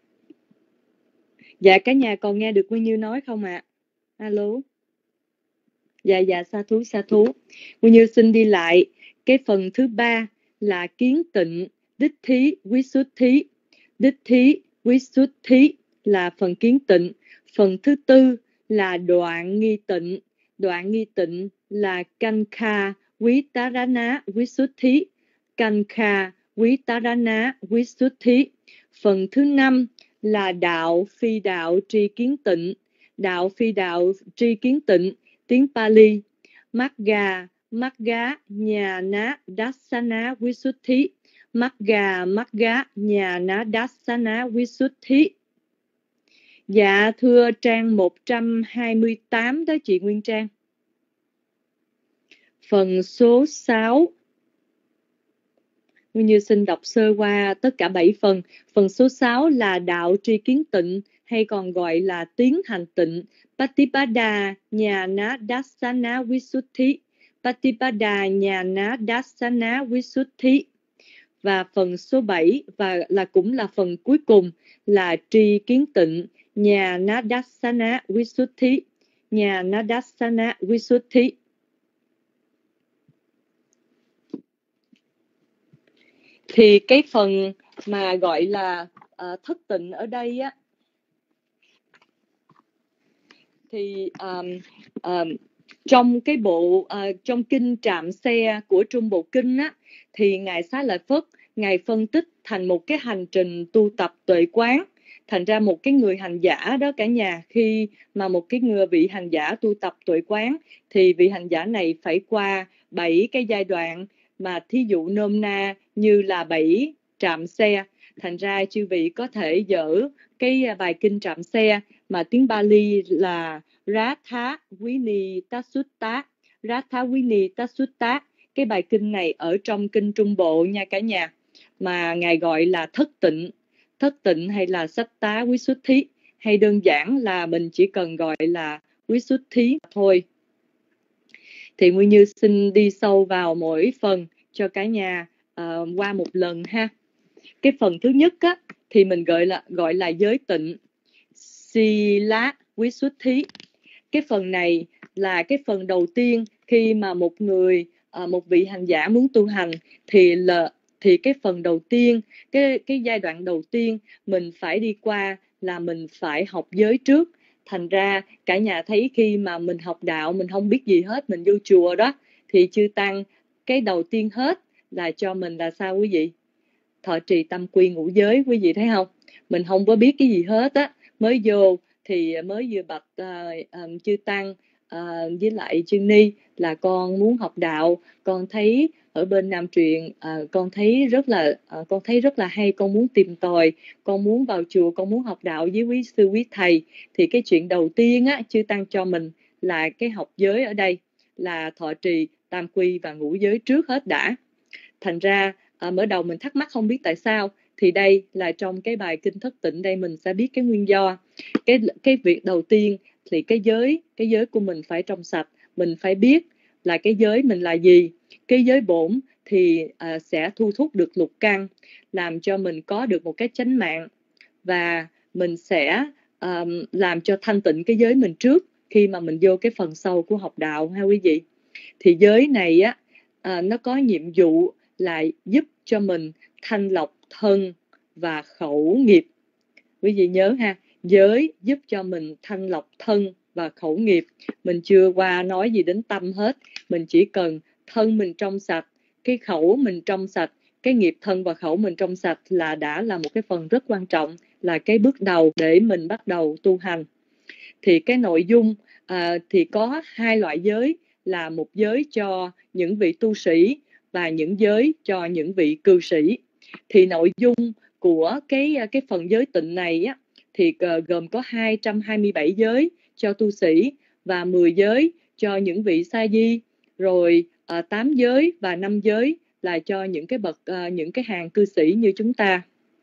Dạ cả nhà còn nghe được Nguyên Như nói không ạ? Alo. Dạ sa thú. Nguyên Như xin đi lại. Cái phần thứ ba là kiến tịnh, đích thí Visuddhi. Đích thí Visuddhi là phần kiến tịnh. Phần thứ tư là đoạn nghi tịnh. Đoạn nghi tịnh là Kankha Vitarana Visuddhi. Kankha Vitarana Visuddhi. Phần thứ năm là đạo phi đạo tri kiến tịnh. Đạo phi đạo tri kiến tịnh, tiếng Pali Magga Nhana Dassana Visuddhi. Magga Nhana Dassana Visuddhi. Dạ thưa trang 128 đó chị Nguyên Trang. Phần số 6 Nguyên Như xin đọc sơ qua tất cả 7 phần. Phần số 6 là đạo tri kiến tịnh hay còn gọi là tiến hành tịnh. Patipada Nhana Dassana Visuddhi. Patipada Nhana Dassana Visuddhi. Và phần số 7 và cũng là phần cuối cùng là tri kiến tịnh Nhana Dassana Visuddhi. Nhana Dassana Visuddhi. Thì cái phần mà gọi là thất tịnh ở đây á, thì trong cái bộ trong kinh Trạm Xe của Trung Bộ Kinh á, thì Ngài Xá Lợi Phất Ngài phân tích thành một cái hành trình tu tập tuệ quán. Thành ra một cái người hành giả đó cả nhà, khi mà một cái vị hành giả tu tập tuệ quán thì vị hành giả này phải qua 7 cái giai đoạn, mà thí dụ nôm na như là 7 trạm xe. Thành ra chư vị có thể dở cái bài kinh Trạm Xe mà tiếng Bali là Ratha Vinita Sutta. Cái bài kinh này ở trong kinh Trung Bộ nha cả nhà, mà Ngài gọi là thất tịnh hay là Satta Visuddhi, hay đơn giản là mình chỉ cần gọi là Visuddhi thôi. Thì Nguyên Như xin đi sâu vào mỗi phần cho cả nhà qua một lần ha. Cái phần thứ nhất á, thì mình gọi là giới tịnh, Sila Visuddhi. Cái phần này là cái phần đầu tiên khi mà một vị hành giả muốn tu hành thì cái phần đầu tiên, cái giai đoạn đầu tiên mình phải đi qua là mình phải học giới trước. Thành ra cả nhà thấy khi mà mình học đạo mình không biết gì hết, mình vô chùa đó thì chư tăng cái đầu tiên hết là cho mình là sao quý vị? Thọ trì tam quy ngũ giới, quý vị thấy không? Mình không có biết cái gì hết á, mới vô thì mới vừa bạch chư tăng với lại chư ni là con muốn học đạo, con thấy ở bên Nam Truyền con thấy rất là hay, con muốn tìm tòi, con muốn vào chùa, con muốn học đạo với quý sư quý thầy. Thì cái chuyện đầu tiên á, chư tăng cho mình là cái học giới ở đây là thọ trì tam quy và ngũ giới trước hết đã. Thành ra mở đầu mình thắc mắc không biết tại sao, thì đây là trong cái bài kinh thất tịnh đây mình sẽ biết cái nguyên do. Cái việc đầu tiên thì cái giới của mình phải trong sạch, mình phải biết là cái giới mình là gì. Cái giới bổn thì sẽ thu thúc được lục căn, làm cho mình có được một cái chánh mạng, và mình sẽ làm cho thanh tịnh cái giới mình trước khi mà mình vô cái phần sâu của học đạo ha quý vị. Thì giới này á nó có nhiệm vụ là giúp cho mình thanh lọc thân và khẩu nghiệp. Quý vị nhớ ha, giới giúp cho mình thanh lọc thân và khẩu nghiệp. Mình chưa qua nói gì đến tâm hết, mình chỉ cần thân mình trong sạch, cái khẩu mình trong sạch, cái nghiệp thân và khẩu mình trong sạch là đã là một cái phần rất quan trọng, là cái bước đầu để mình bắt đầu tu hành. Thì cái nội dung thì có 2 loại giới, là một giới cho những vị tu sĩ và những giới cho những vị cư sĩ. Thì nội dung của cái phần giới tịnh này á, thì gồm có 227 giới cho tu sĩ và 10 giới cho những vị sa di, rồi 8 giới và 5 giới là cho những cái bậc những cái hàng cư sĩ như chúng ta.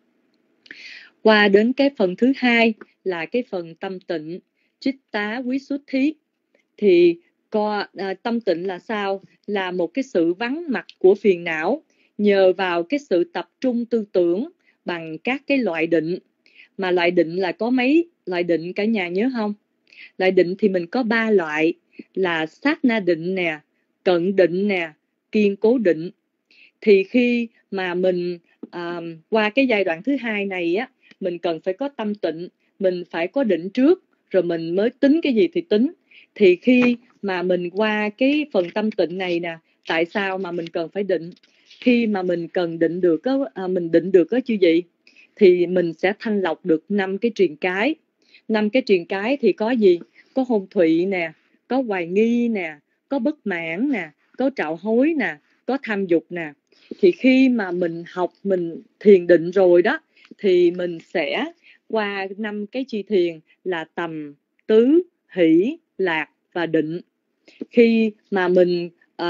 Qua đến cái phần thứ hai là cái phần tâm tịnh, Chitta Visuddhi. Thì tâm tịnh là sao? Là một cái sự vắng mặt của phiền não nhờ vào cái sự tập trung tư tưởng bằng các cái loại định. Mà loại định là có mấy loại định cả nhà nhớ không? Loại định thì mình có 3 loại, là sát na định nè, cận định nè, kiên cố định. Thì khi mà mình qua cái giai đoạn thứ hai này á, mình cần phải có tâm tịnh, mình phải có định trước rồi mình mới tính cái gì thì tính. Thì khi mà mình qua cái phần tâm tịnh này nè, tại sao mà mình cần phải định? Khi mà mình cần định được mình định được chứ gì? Thì mình sẽ thanh lọc được 5 cái triền cái. 5 cái triền cái thì có gì? Có hôn thụy nè, có hoài nghi nè, có bất mãn nè, có trạo hối nè, có tham dục nè. Thì khi mà mình học, mình thiền định rồi đó, thì mình sẽ qua 5 cái chi thiền là tầm, tứ, hỷ, lạc và định. Khi mà mình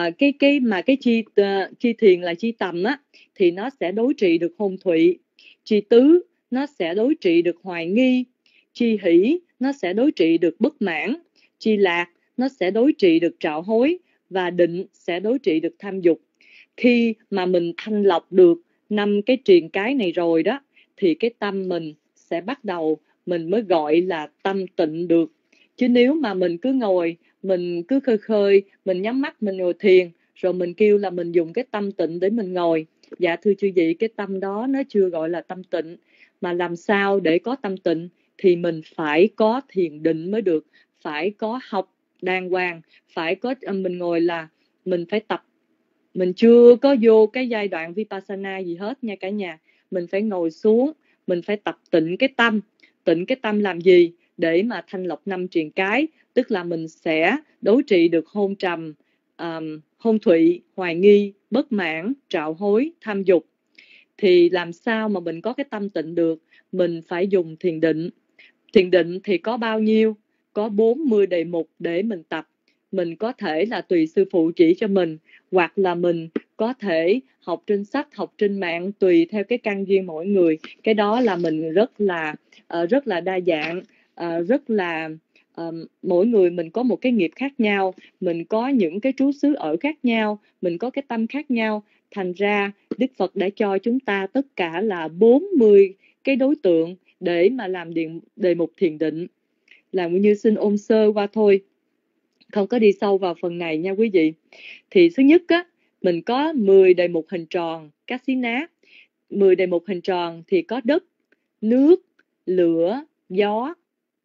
cái chi thiền là chi tầm á, thì nó sẽ đối trị được hôn thụy. Chi tứ nó sẽ đối trị được hoài nghi. Chi hỷ nó sẽ đối trị được bất mãn. Chi lạc nó sẽ đối trị được trạo hối. Và định sẽ đối trị được tham dục. Khi mà mình thanh lọc được 5 cái triền cái này rồi đó, thì cái tâm mình sẽ bắt đầu, mình mới gọi là tâm tịnh được. Chứ nếu mà mình cứ ngồi, mình cứ khơi khơi, mình nhắm mắt, mình ngồi thiền, rồi mình kêu là mình dùng cái tâm tịnh để mình ngồi. Dạ thưa chư vị, cái tâm đó nó chưa gọi là tâm tịnh. Mà làm sao để có tâm tịnh? Thì mình phải có thiền định mới được, phải có học đàng hoàng, phải có mình ngồi là mình phải tập. Mình chưa có vô cái giai đoạn Vipassana gì hết nha cả nhà. Mình phải ngồi xuống, mình phải tập tịnh cái tâm. Tịnh cái tâm làm gì? Để mà thanh lọc 5 triền cái. Tức là mình sẽ đối trị được hôn trầm, hôn thụy, hoài nghi, bất mãn, trạo hối, tham dục. Thì làm sao mà mình có cái tâm tịnh được? Mình phải dùng thiền định. Thiền định thì có bao nhiêu? Có 40 đề mục để mình tập. Mình có thể là tùy sư phụ chỉ cho mình, hoặc là mình có thể học trên sách, học trên mạng, tùy theo cái căn duyên mỗi người. Cái đó là mình rất là đa dạng, rất là mỗi người mình có một cái nghiệp khác nhau, mình có những cái trú xứ ở khác nhau, mình có cái tâm khác nhau. Thành ra Đức Phật đã cho chúng ta tất cả là 40 cái đối tượng để mà làm đề mục thiền định. Là như xin ôn sơ qua thôi, không có đi sâu vào phần này nha quý vị. Thì thứ nhất á, mình có 10 đề mục hình tròn, Kasina. 10 đề mục hình tròn thì có đất, nước, lửa, gió,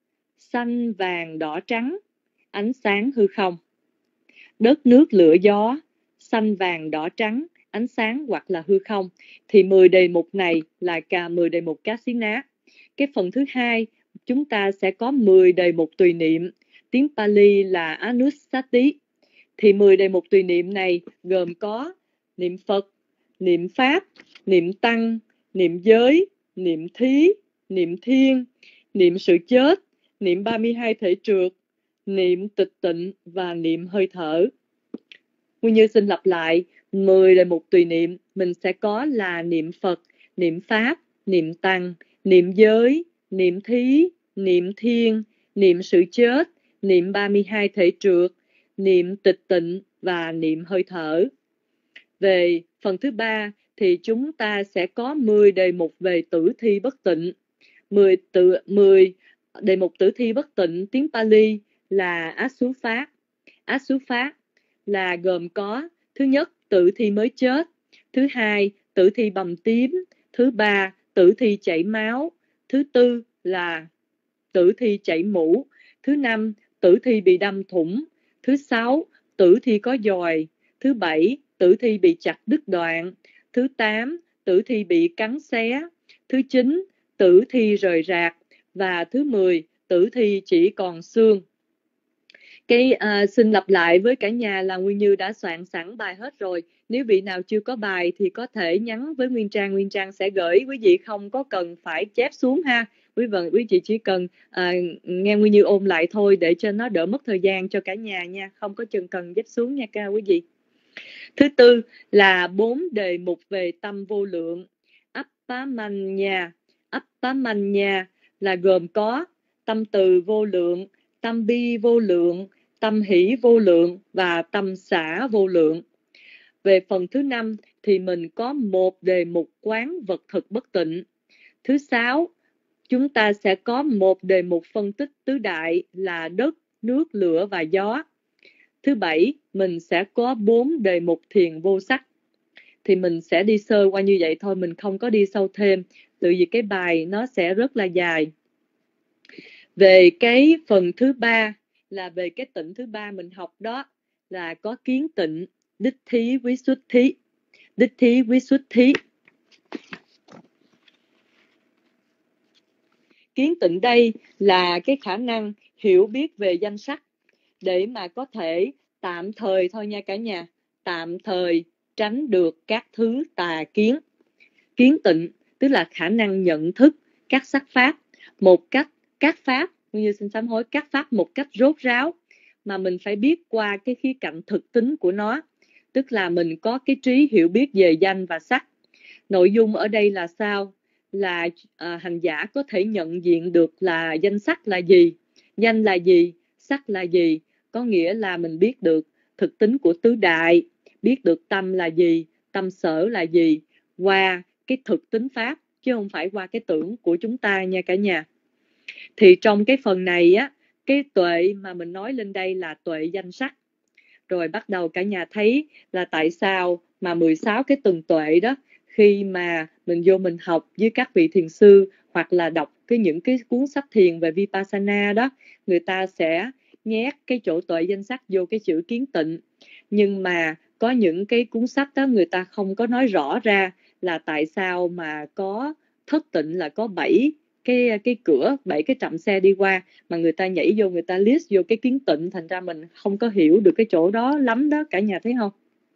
xanh, vàng, đỏ, trắng, ánh sáng, hư không. Đất, nước, lửa, gió, xanh, vàng, đỏ, trắng, ánh sáng hoặc là hư không. Thì 10 đề mục này là cả 10 đề mục Kasina. Cái phần thứ hai, chúng ta sẽ có 10 đề mục tùy niệm, tiếng Pali là Anussati. Thì 10 đề mục tùy niệm này gồm có niệm Phật, niệm Pháp, niệm Tăng, niệm giới, niệm thí, niệm thiên, niệm sự chết, niệm 32 thể trượt, niệm tịch tịnh và niệm hơi thở. Nguyên Như xin lặp lại, 10 đề mục tùy niệm mình sẽ có là niệm Phật, niệm Pháp, niệm Tăng, niệm giới, niệm thí, niệm thiên, niệm sự chết, niệm 32 thể trượt, niệm tịch tịnh và niệm hơi thở. Về phần thứ ba thì chúng ta sẽ có 10 đề mục về tử thi bất tịnh. 10 đề mục tử thi bất tịnh tiếng Pali là Asupha. Asupha là gồm có thứ nhất tử thi mới chết, thứ hai tử thi bầm tím, thứ ba tử thi chảy máu, thứ tư là tử thi chảy mũ, thứ năm tử thi bị đâm thủng, thứ sáu tử thi có dòi, thứ bảy tử thi bị chặt đứt đoạn, Thứ 8, tử thi bị cắn xé. Thứ 9, tử thi rời rạc. Và thứ 10, tử thi chỉ còn xương. Xin lặp lại với cả nhà là Nguyên Như đã soạn sẵn bài hết rồi. Nếu vị nào chưa có bài thì có thể nhắn với Nguyên Trang sẽ gửi. Quý vị không có cần phải chép xuống ha. Quý chị chỉ cần nghe Nguyên Như ôn lại thôi để cho nó đỡ mất thời gian cho cả nhà nha. Không có cần chép xuống nha các quý vị. Thứ tư là 4 đề mục về tâm vô lượng. Appamanya là gồm có tâm từ vô lượng, tâm bi vô lượng, tâm hỷ vô lượng và tâm xả vô lượng. Về phần thứ 5 thì mình có một đề mục quán vật thực bất tịnh. Thứ 6, chúng ta sẽ có một đề mục phân tích tứ đại là đất, nước, lửa và gió. Thứ 7, mình sẽ có 4 đề mục thiền vô sắc. Thì mình sẽ đi sơ qua như vậy thôi, mình không có đi sâu thêm, tự vì cái bài nó sẽ rất là dài. Về cái phần thứ 3 là về cái tịnh thứ 3 mình học đó là có kiến tịnh, đích thí quý xuất thí. Kiến tịnh đây là cái khả năng hiểu biết về danh sắc để mà có thể tạm thời thôi nha cả nhà, tạm thời tránh được các thứ tà kiến. Kiến tịnh tức là khả năng nhận thức các sắc pháp một cách, các pháp như xin sám hối, các pháp một cách rốt ráo, mà mình phải biết qua cái khía cạnh thực tính của nó, tức là mình có cái trí hiểu biết về danh và sắc. Nội dung ở đây là sao? Là hành giả có thể nhận diện được là danh sắc là gì, danh là gì, sắc là gì. Có nghĩa là mình biết được thực tính của tứ đại, biết được tâm là gì, tâm sở là gì, qua cái thực tính pháp, chứ không phải qua cái tưởng của chúng ta nha cả nhà. Thì trong cái phần này á, cái tuệ mà mình nói lên đây là tuệ danh sắc. Rồi bắt đầu cả nhà thấy là tại sao mà 16 cái tuần tuệ đó, khi mà mình vô mình học với các vị thiền sư hoặc là đọc những cái cuốn sách thiền về Vipassana đó, người ta sẽ nhét cái chỗ tuệ danh sắc vô cái chữ kiến tịnh. Nhưng mà có những cái cuốn sách đó người ta không có nói rõ ra là tại sao mà có thất tịnh là có 7 cái cửa, 7 cái trạm xe đi qua, mà người ta nhảy vô, người ta list vô cái kiến tịnh, thành ra mình không có hiểu được cái chỗ đó lắm đó, cả nhà thấy không?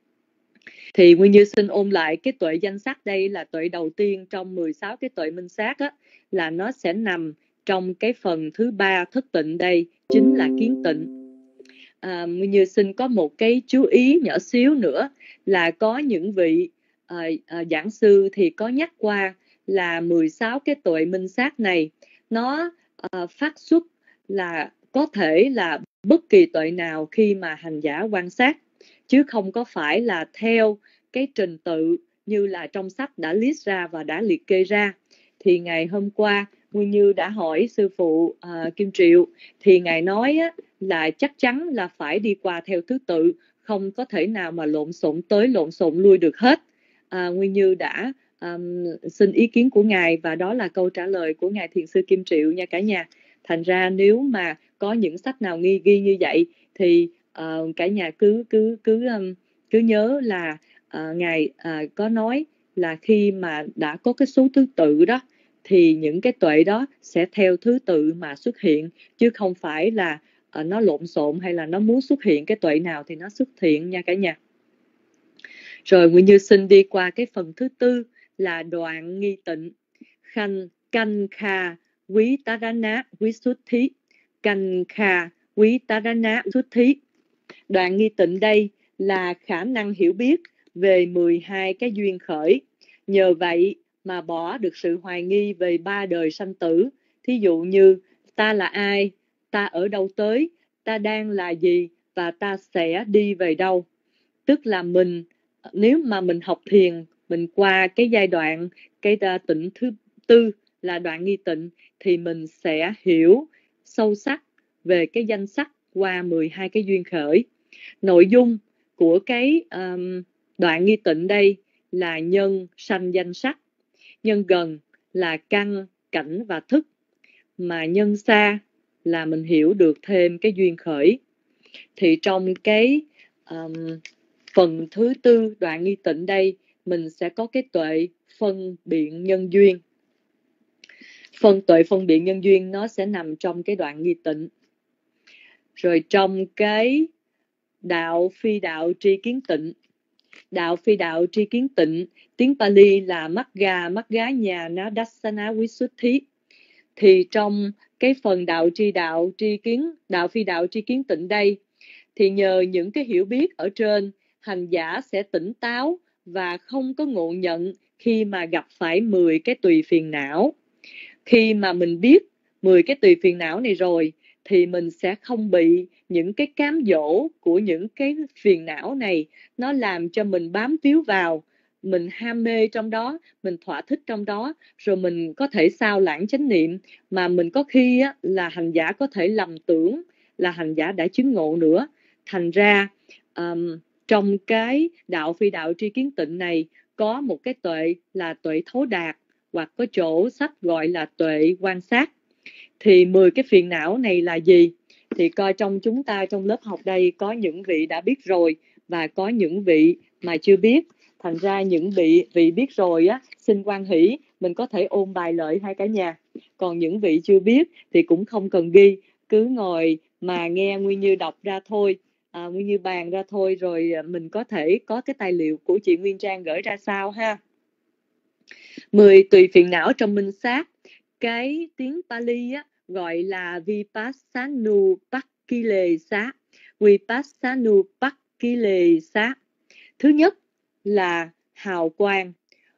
Thì Nguyên Như xin ôn lại cái tuệ danh sắc đây là tuệ đầu tiên trong 16 cái tuệ minh sát á, là nó sẽ nằm trong cái phần thứ 3 thất tịnh đây, chính là kiến tịnh. Nguyên Như xin có một cái chú ý nhỏ xíu nữa là có những vị giảng sư thì có nhắc qua là 16 cái tuệ minh sát này nó phát xuất là có thể là bất kỳ tuệ nào khi mà hành giả quan sát, chứ không có phải là theo cái trình tự như là trong sách đã list ra và đã liệt kê ra. Thì ngày hôm qua Nguyên Như đã hỏi sư phụ Kim Triệu, thì ngài nói á, là chắc chắn là phải đi qua theo thứ tự, không có thể nào mà lộn xộn tới lộn xộn lui được hết. Nguyên Như đã xin ý kiến của ngài và đó là câu trả lời của ngài thiền sư Kim Triệu nha cả nhà. Thành ra nếu mà có những sách nào ghi như vậy thì cả nhà cứ nhớ là ngài có nói là khi mà đã có cái số thứ tự đó thì những cái tuệ đó sẽ theo thứ tự mà xuất hiện, chứ không phải là nó lộn xộn hay là nó muốn xuất hiện cái tuệ nào thì nó xuất hiện nha cả nhà. Rồi Nguyên Như xin đi qua cái phần thứ tư là đoạn nghi tịnh. Canh kha quý tarana quý xuất thí. Canh kha quý tarana xuất thí. Đoạn nghi tịnh đây là khả năng hiểu biết về 12 cái duyên khởi. Nhờ vậy mà bỏ được sự hoài nghi về 3 đời sanh tử. Thí dụ như ta là ai, ta ở đâu tới, ta đang là gì và ta sẽ đi về đâu. Tức là mình, nếu mà mình học thiền, mình qua cái giai đoạn cái tịnh thứ tư là đoạn nghi tịnh, thì mình sẽ hiểu sâu sắc về cái danh sắc qua 12 cái duyên khởi. Nội dung của cái đoạn nghi tịnh đây là nhân sanh danh sắc, nhân gần là căn, cảnh và thức, mà nhân xa là mình hiểu được thêm cái duyên khởi. Thì trong cái phần thứ tư đoạn nghi tịnh đây mình sẽ có cái tuệ phân biện nhân duyên. Tuệ phân biện nhân duyên nó sẽ nằm trong cái đoạn nghi tịnh. Rồi trong cái đạo phi đạo tri kiến tịnh, đạo phi đạo tri kiến tịnh, tiếng Pali là Magga Nhà Dassana Visuddhi. Thì trong cái phần đạo tri kiến, đạo phi đạo tri kiến tịnh đây, thì nhờ những cái hiểu biết ở trên, hành giả sẽ tỉnh táo và không có ngộ nhận khi mà gặp phải 10 cái tùy phiền não. Khi mà mình biết 10 cái tùy phiền não này rồi, thì mình sẽ không bị những cái cám dỗ của những cái phiền não này nó làm cho mình bám víu vào, mình ham mê trong đó, mình thỏa thích trong đó, rồi mình có thể sao lãng chánh niệm, mà mình có khi á, là hành giả có thể lầm tưởng là hành giả đã chứng ngộ nữa. Thành ra trong cái đạo phi đạo tri kiến tịnh này có một cái tuệ là tuệ thấu đạt, hoặc có chỗ sách gọi là tuệ quan sát. Thì 10 cái phiền não này là gì? Thì coi trong chúng ta trong lớp học đây có những vị đã biết rồi và có những vị mà chưa biết. Thành ra những vị biết rồi á, xin hoan hỷ, mình có thể ôn bài lợi hai cả nhà. Còn những vị chưa biết thì cũng không cần ghi, cứ ngồi mà nghe Nguyên Như đọc ra thôi, Nguyên Như bàn ra thôi, rồi mình có thể có cái tài liệu của chị Nguyên Trang gửi ra sau ha. 10 tùy phiền não trong minh sát, cái tiếng Pali á, gọi là Vipassanupakkhilesa. Vipassanupakkhilesa. Thứ nhất là hào quang,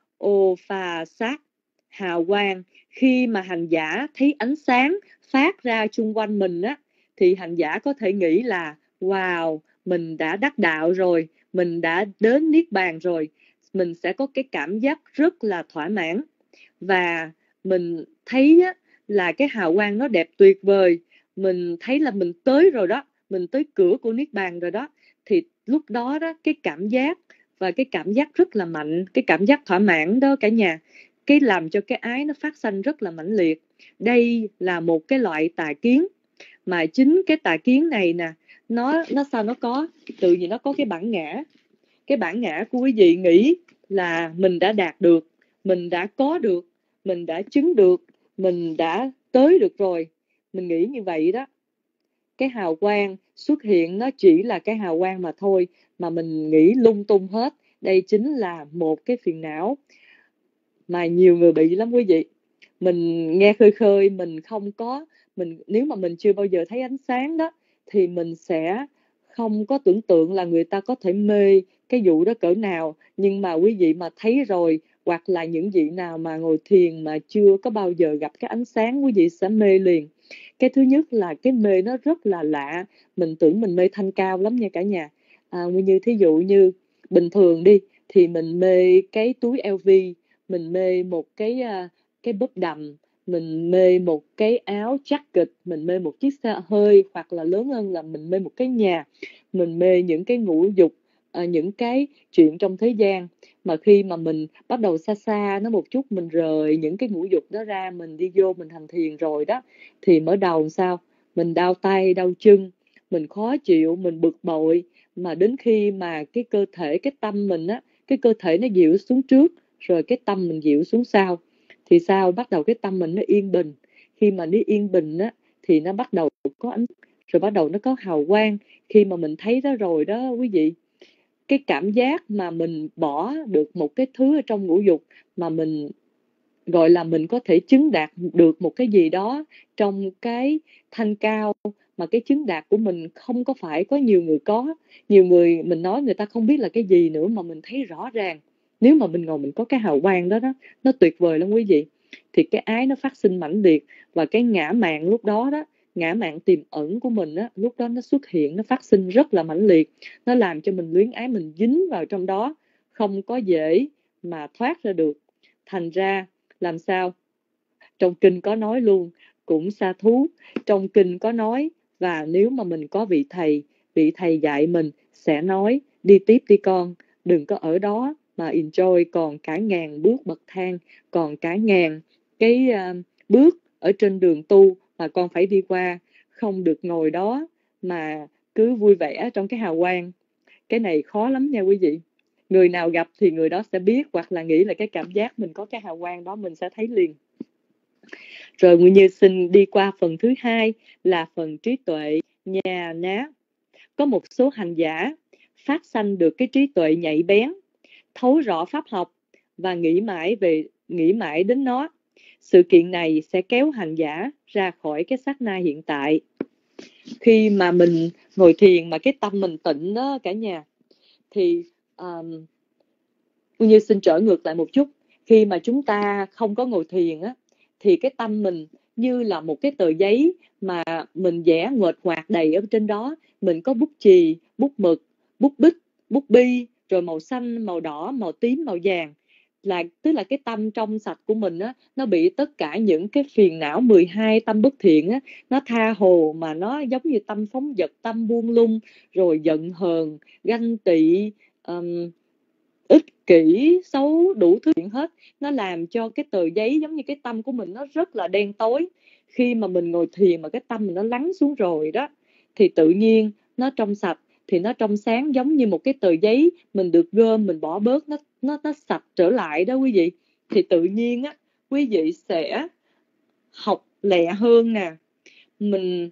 phà sát, hào quang. Khi mà hành giả thấy ánh sáng phát ra chung quanh mình á, thì hành giả có thể nghĩ là wow, mình đã đắc đạo rồi, mình đã đến Niết Bàn rồi. Mình sẽ có cái cảm giác rất là thỏa mãn. Và mình thấy á, là cái hào quang nó đẹp tuyệt vời. Mình thấy là mình tới rồi đó, mình tới cửa của Niết Bàn rồi đó. Thì lúc đó đó, cái cảm giác và cái cảm giác rất là mạnh, cái cảm giác thỏa mãn đó cả nhà, cái làm cho cái ái nó phát sanh rất là mãnh liệt. Đây là một cái loại tà kiến, mà chính cái tà kiến này nè, nó sao nó có, tự vì nó có cái bản ngã. Cái bản ngã của quý vị nghĩ là mình đã đạt được, mình đã có được, mình đã chứng được, mình đã tới được rồi. Mình nghĩ như vậy đó. Cái hào quang xuất hiện nó chỉ là cái hào quang mà thôi, mà mình nghĩ lung tung hết. Đây chính là một cái phiền não mà nhiều người bị lắm quý vị. Mình nghe khơi khơi, mình không có, nếu mà mình chưa bao giờ thấy ánh sáng đó, thì mình sẽ không có tưởng tượng là người ta có thể mê cái vụ đó cỡ nào. Nhưng mà quý vị mà thấy rồi, hoặc là những vị nào mà ngồi thiền mà chưa có bao giờ gặp cái ánh sáng, quý vị sẽ mê liền. Cái thứ nhất là cái mê nó rất là lạ. Mình tưởng mình mê thanh cao lắm nha cả nhà. Như thí dụ như bình thường đi, thì mình mê cái túi LV, mình mê một cái bóp đầm, mình mê một cái áo jacket, mình mê một chiếc xe hơi, hoặc là lớn hơn là mình mê một cái nhà, mình mê những cái ngũ dục, những cái chuyện trong thế gian. Mà khi mà mình bắt đầu xa xa nó một chút, mình rời những cái ngũ dục đó ra, mình đi vô mình hành thiền rồi đó, thì mở đầu sao mình đau tay đau chân, mình khó chịu, mình bực bội. Mà đến khi mà cái cơ thể, cái tâm mình á, cái cơ thể nó dịu xuống trước, rồi cái tâm mình dịu xuống sau, thì sao bắt đầu cái tâm mình nó yên bình. Khi mà nó yên bình á, thì nó bắt đầu có ánh, rồi bắt đầu nó có hào quang. Khi mà mình thấy đó rồi đó quý vị, cái cảm giác mà mình bỏ được một cái thứ ở trong ngũ dục, mà mình gọi là mình có thể chứng đạt được một cái gì đó trong cái thanh cao, mà cái chứng đạt của mình không có phải có nhiều người có. Nhiều người mình nói người ta không biết là cái gì nữa, mà mình thấy rõ ràng. Nếu mà mình ngồi mình có cái hào quang đó, nó tuyệt vời lắm quý vị. Thì cái ái nó phát sinh mãnh liệt, và cái ngã mạn lúc đó đó, ngã mạn tiềm ẩn của mình á, lúc đó nó xuất hiện, nó phát sinh rất là mãnh liệt. Nó làm cho mình luyến ái, mình dính vào trong đó, không có dễ mà thoát ra được. Thành ra làm sao? Trong kinh có nói luôn, cũng sa thú. Trong kinh có nói, và nếu mà mình có vị thầy dạy mình sẽ nói, đi tiếp đi con, đừng có ở đó mà enjoy, còn cả ngàn bước bậc thang, còn cả ngàn cái bước ở trên đường tu mà con phải đi qua, không được ngồi đó mà cứ vui vẻ trong cái hào quang. Cái này khó lắm nha quý vị. Người nào gặp thì người đó sẽ biết, hoặc là nghĩ là cái cảm giác mình có cái hào quang đó mình sẽ thấy liền. Rồi Nguyên Như xin đi qua phần thứ hai là phần trí tuệ nhà ná. Có một số hành giả phát sanh được cái trí tuệ nhạy bén, thấu rõ pháp học và nghĩ mãi đến nó. Sự kiện này sẽ kéo hành giả ra khỏi cái sát na hiện tại. Khi mà mình ngồi thiền mà cái tâm mình tịnh đó cả nhà, thì như xin trở ngược lại một chút. Khi mà chúng ta không có ngồi thiền á, thì cái tâm mình như là một cái tờ giấy mà mình vẽ nguệch ngoạc đầy ở trên đó. Mình có bút chì, bút mực, bút bích, bút bi, rồi màu xanh, màu đỏ, màu tím, màu vàng. Tức là cái tâm trong sạch của mình á, nó bị tất cả những cái phiền não 12 tâm bất thiện á, nó tha hồ, mà nó giống như tâm phóng dật, tâm buông lung, rồi giận hờn, ganh tị, ích kỷ, xấu, đủ thứ chuyện hết. Nó làm cho cái tờ giấy giống như cái tâm của mình nó rất là đen tối. Khi mà mình ngồi thiền mà cái tâm mình nó lắng xuống rồi đó, thì tự nhiên nó trong sạch, thì nó trong sáng, giống như một cái tờ giấy mình được gom, mình bỏ bớt, nó sạch trở lại đó quý vị. Thì tự nhiên á, quý vị sẽ học lẹ hơn nè, mình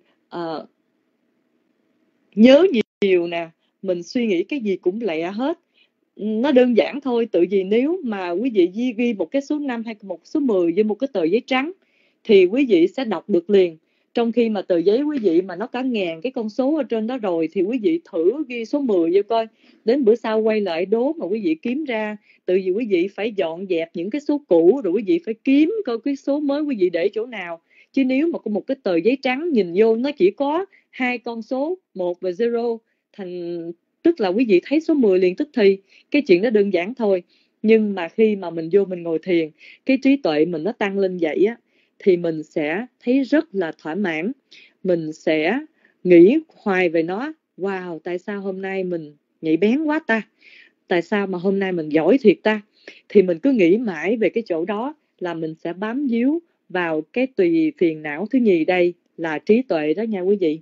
nhớ nhiều nè, mình suy nghĩ cái gì cũng lẹ hết. Nó đơn giản thôi. Tự vì nếu mà quý vị ghi một cái số 5 hay một số 10 với một cái tờ giấy trắng thì quý vị sẽ đọc được liền. Trong khi mà tờ giấy quý vị mà nó cả ngàn cái con số ở trên đó rồi, thì quý vị thử ghi số 10 vô coi. Đến bữa sau quay lại đố mà quý vị kiếm ra, tự vì quý vị phải dọn dẹp những cái số cũ, rồi quý vị phải kiếm coi cái số mới quý vị để chỗ nào. Chứ nếu mà có một cái tờ giấy trắng nhìn vô nó chỉ có 2 con số 1 và 0, tức là quý vị thấy số 10 liền tức thì. Cái chuyện đó đơn giản thôi. Nhưng mà khi mà mình vô mình ngồi thiền, cái trí tuệ mình nó tăng lên vậy á, thì mình sẽ thấy rất là thỏa mãn. Mình sẽ nghĩ hoài về nó. Wow, tại sao hôm nay mình nhạy bén quá ta? Tại sao mà hôm nay mình giỏi thiệt ta? Thì mình cứ nghĩ mãi về cái chỗ đó, là mình sẽ bám víu vào cái tùy phiền não thứ nhì đây, là trí tuệ đó nha quý vị.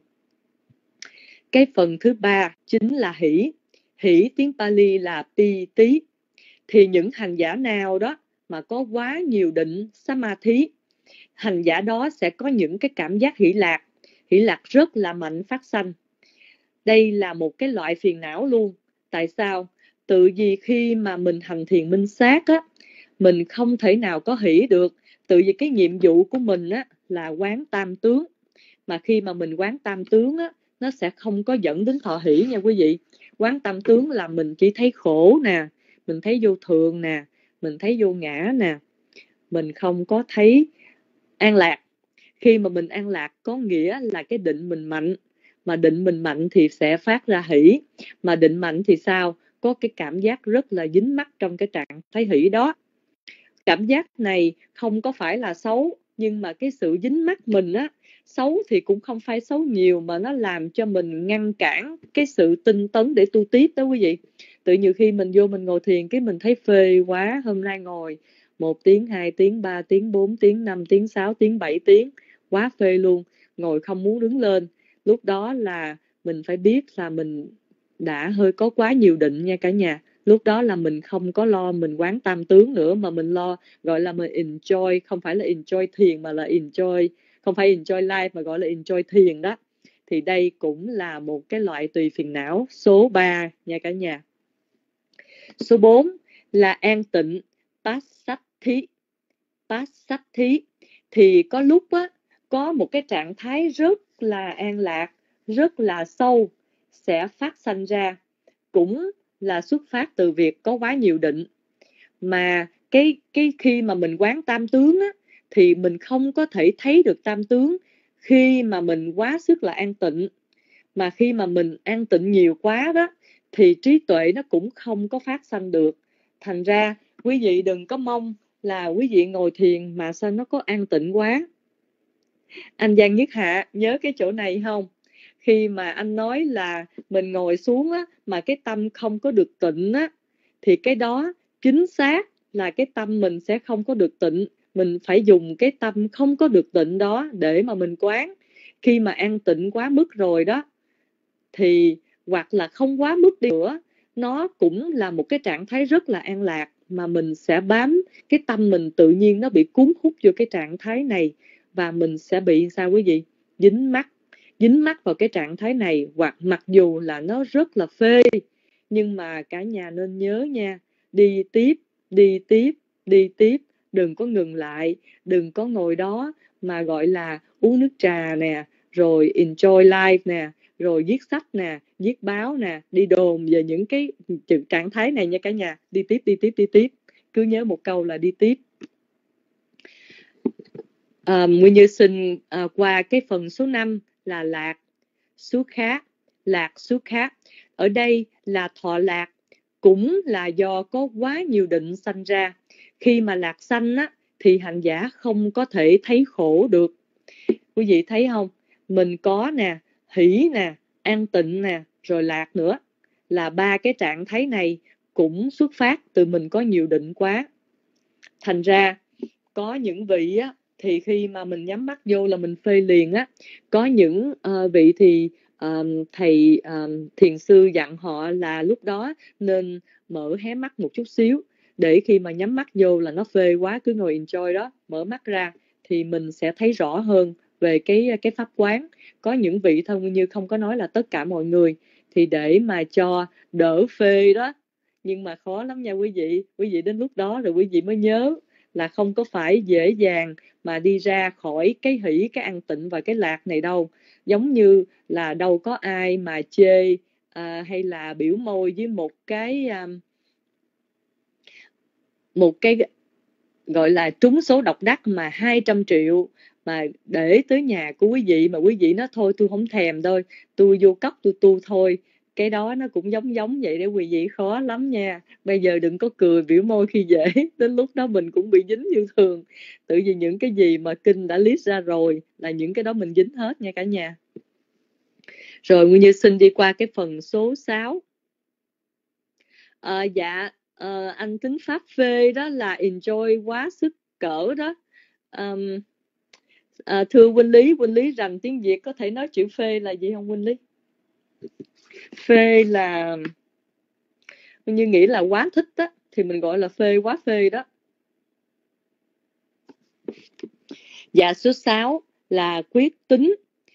Cái phần thứ ba chính là hỷ. Hỷ tiếng Pali là pi tí. Thì những hành giả nào đó mà có quá nhiều định samadhi, hành giả đó sẽ có những cái cảm giác hỷ lạc rất là mạnh phát sanh. Đây là một cái loại phiền não luôn. Tại sao? Tự vì khi mà mình hành thiền minh sát á, mình không thể nào có hỷ được. Tự vì cái nhiệm vụ của mình á là quán tam tướng. Mà khi mà mình quán tam tướng á, nó sẽ không có dẫn đến thọ hỷ nha quý vị. Quán tam tướng là mình chỉ thấy khổ nè, mình thấy vô thường nè, mình thấy vô ngã nè, mình không có thấy an lạc. Khi mà mình an lạc có nghĩa là cái định mình mạnh. Mà định mình mạnh thì sẽ phát ra hỷ. Mà định mạnh thì sao? Có cái cảm giác rất là dính mắc trong cái trạng thái hỷ đó. Cảm giác này không có phải là xấu, nhưng mà cái sự dính mắc mình á, xấu thì cũng không phải xấu nhiều, mà nó làm cho mình ngăn cản cái sự tinh tấn để tu tiếp đó quý vị. Tự nhiều khi mình vô mình ngồi thiền cái mình thấy phê quá, hôm nay ngồi 1 tiếng, 2 tiếng, 3 tiếng, 4 tiếng, 5 tiếng, 6 tiếng, 7 tiếng, quá phê luôn, ngồi không muốn đứng lên. Lúc đó là mình phải biết là mình đã hơi có quá nhiều định nha cả nhà. Lúc đó là mình không có lo mình quán tam tướng nữa, mà mình lo gọi là mình enjoy, không phải là enjoy thiền mà là enjoy, không phải enjoy life mà gọi là enjoy thiền đó. Thì đây cũng là một cái loại tùy phiền não số 3 nha cả nhà. Số 4 là an tịnh Passathí. Thì có lúc á, có một cái trạng thái rất là an lạc, rất là sâu sẽ phát sanh ra, cũng là xuất phát từ việc có quá nhiều định. Mà cái khi mà mình quán tam tướng á, thì mình không có thể thấy được tam tướng khi mà mình quá sức là an tịnh. Mà khi mà mình an tịnh nhiều quá đó, thì trí tuệ nó cũng không có phát sanh được. Thành ra quý vị đừng có mong là quý vị ngồi thiền mà sao nó có an tịnh quá. Anh Giang Nhất Hạ nhớ cái chỗ này không? Khi mà anh nói là mình ngồi xuống á, mà cái tâm không có được tịnh á, thì cái đó chính xác là cái tâm mình sẽ không có được tịnh. Mình phải dùng cái tâm không có được tịnh đó để mà mình quán. Khi mà an tịnh quá mức rồi đó, thì hoặc là không quá mức đi nữa, nó cũng là một cái trạng thái rất là an lạc, mà mình sẽ bám, cái tâm mình tự nhiên nó bị cuốn hút vô cái trạng thái này, và mình sẽ bị sao quý vị? Dính mắc vào cái trạng thái này, hoặc mặc dù là nó rất là phê, nhưng mà cả nhà nên nhớ nha, đi tiếp, đừng có ngừng lại, đừng có ngồi đó mà gọi là uống nước trà nè, rồi enjoy life nè, rồi viết sách nè, viết báo nè, đi đồn về những cái trạng thái này nha cả nhà. Đi tiếp, cứ nhớ một câu là đi tiếp. Nguyên Như xin qua cái phần số 5 là lạc xúc khác. Ở đây là thọ lạc, cũng là do có quá nhiều định sanh ra. Khi mà lạc sanh á, thì hành giả không có thể thấy khổ được. Quý vị thấy không? Mình có nè, hỷ nè, an tịnh nè, rồi lạc nữa. Là 3 cái trạng thái này cũng xuất phát từ mình có nhiều định quá. Thành ra có những vị á, thì khi mà mình nhắm mắt vô là mình phê liền á. Có những vị thì thầy thiền sư dặn họ là lúc đó nên mở hé mắt một chút xíu, để khi mà nhắm mắt vô là nó phê quá, cứ ngồi enjoy đó, mở mắt ra thì mình sẽ thấy rõ hơn về cái pháp quán. Có những vị thông như không có nói là tất cả mọi người, thì để mà cho đỡ phê đó, nhưng mà khó lắm nha quý vị đến lúc đó rồi quý vị mới nhớ là không có phải dễ dàng mà đi ra khỏi cái hỷ, cái an tịnh và cái lạc này đâu. Giống như là đâu có ai mà chê hay là biểu môi với một cái gọi là trúng số độc đắc mà 200 triệu mà để tới nhà của quý vị, mà quý vị nói thôi tôi không thèm đâu, tôi vô cấp tôi tu thôi. Cái đó nó cũng giống vậy để quý vị, khó lắm nha. Bây giờ đừng có cười biểu môi khi dễ, đến lúc đó mình cũng bị dính như thường. Tự vì những cái gì mà kinh đã list ra rồi là những cái đó mình dính hết nha cả nhà. Rồi Nguyên Như xin đi qua cái phần số 6. Anh tính pháp phê đó là enjoy quá sức cỡ đó. Thưa Huynh Lý rành tiếng Việt, có thể nói chữ phê là gì không Huynh Lý? Phê là như nghĩ là quá thích đó, thì mình gọi là phê, quá phê đó. Dạ số 6 là quyết tính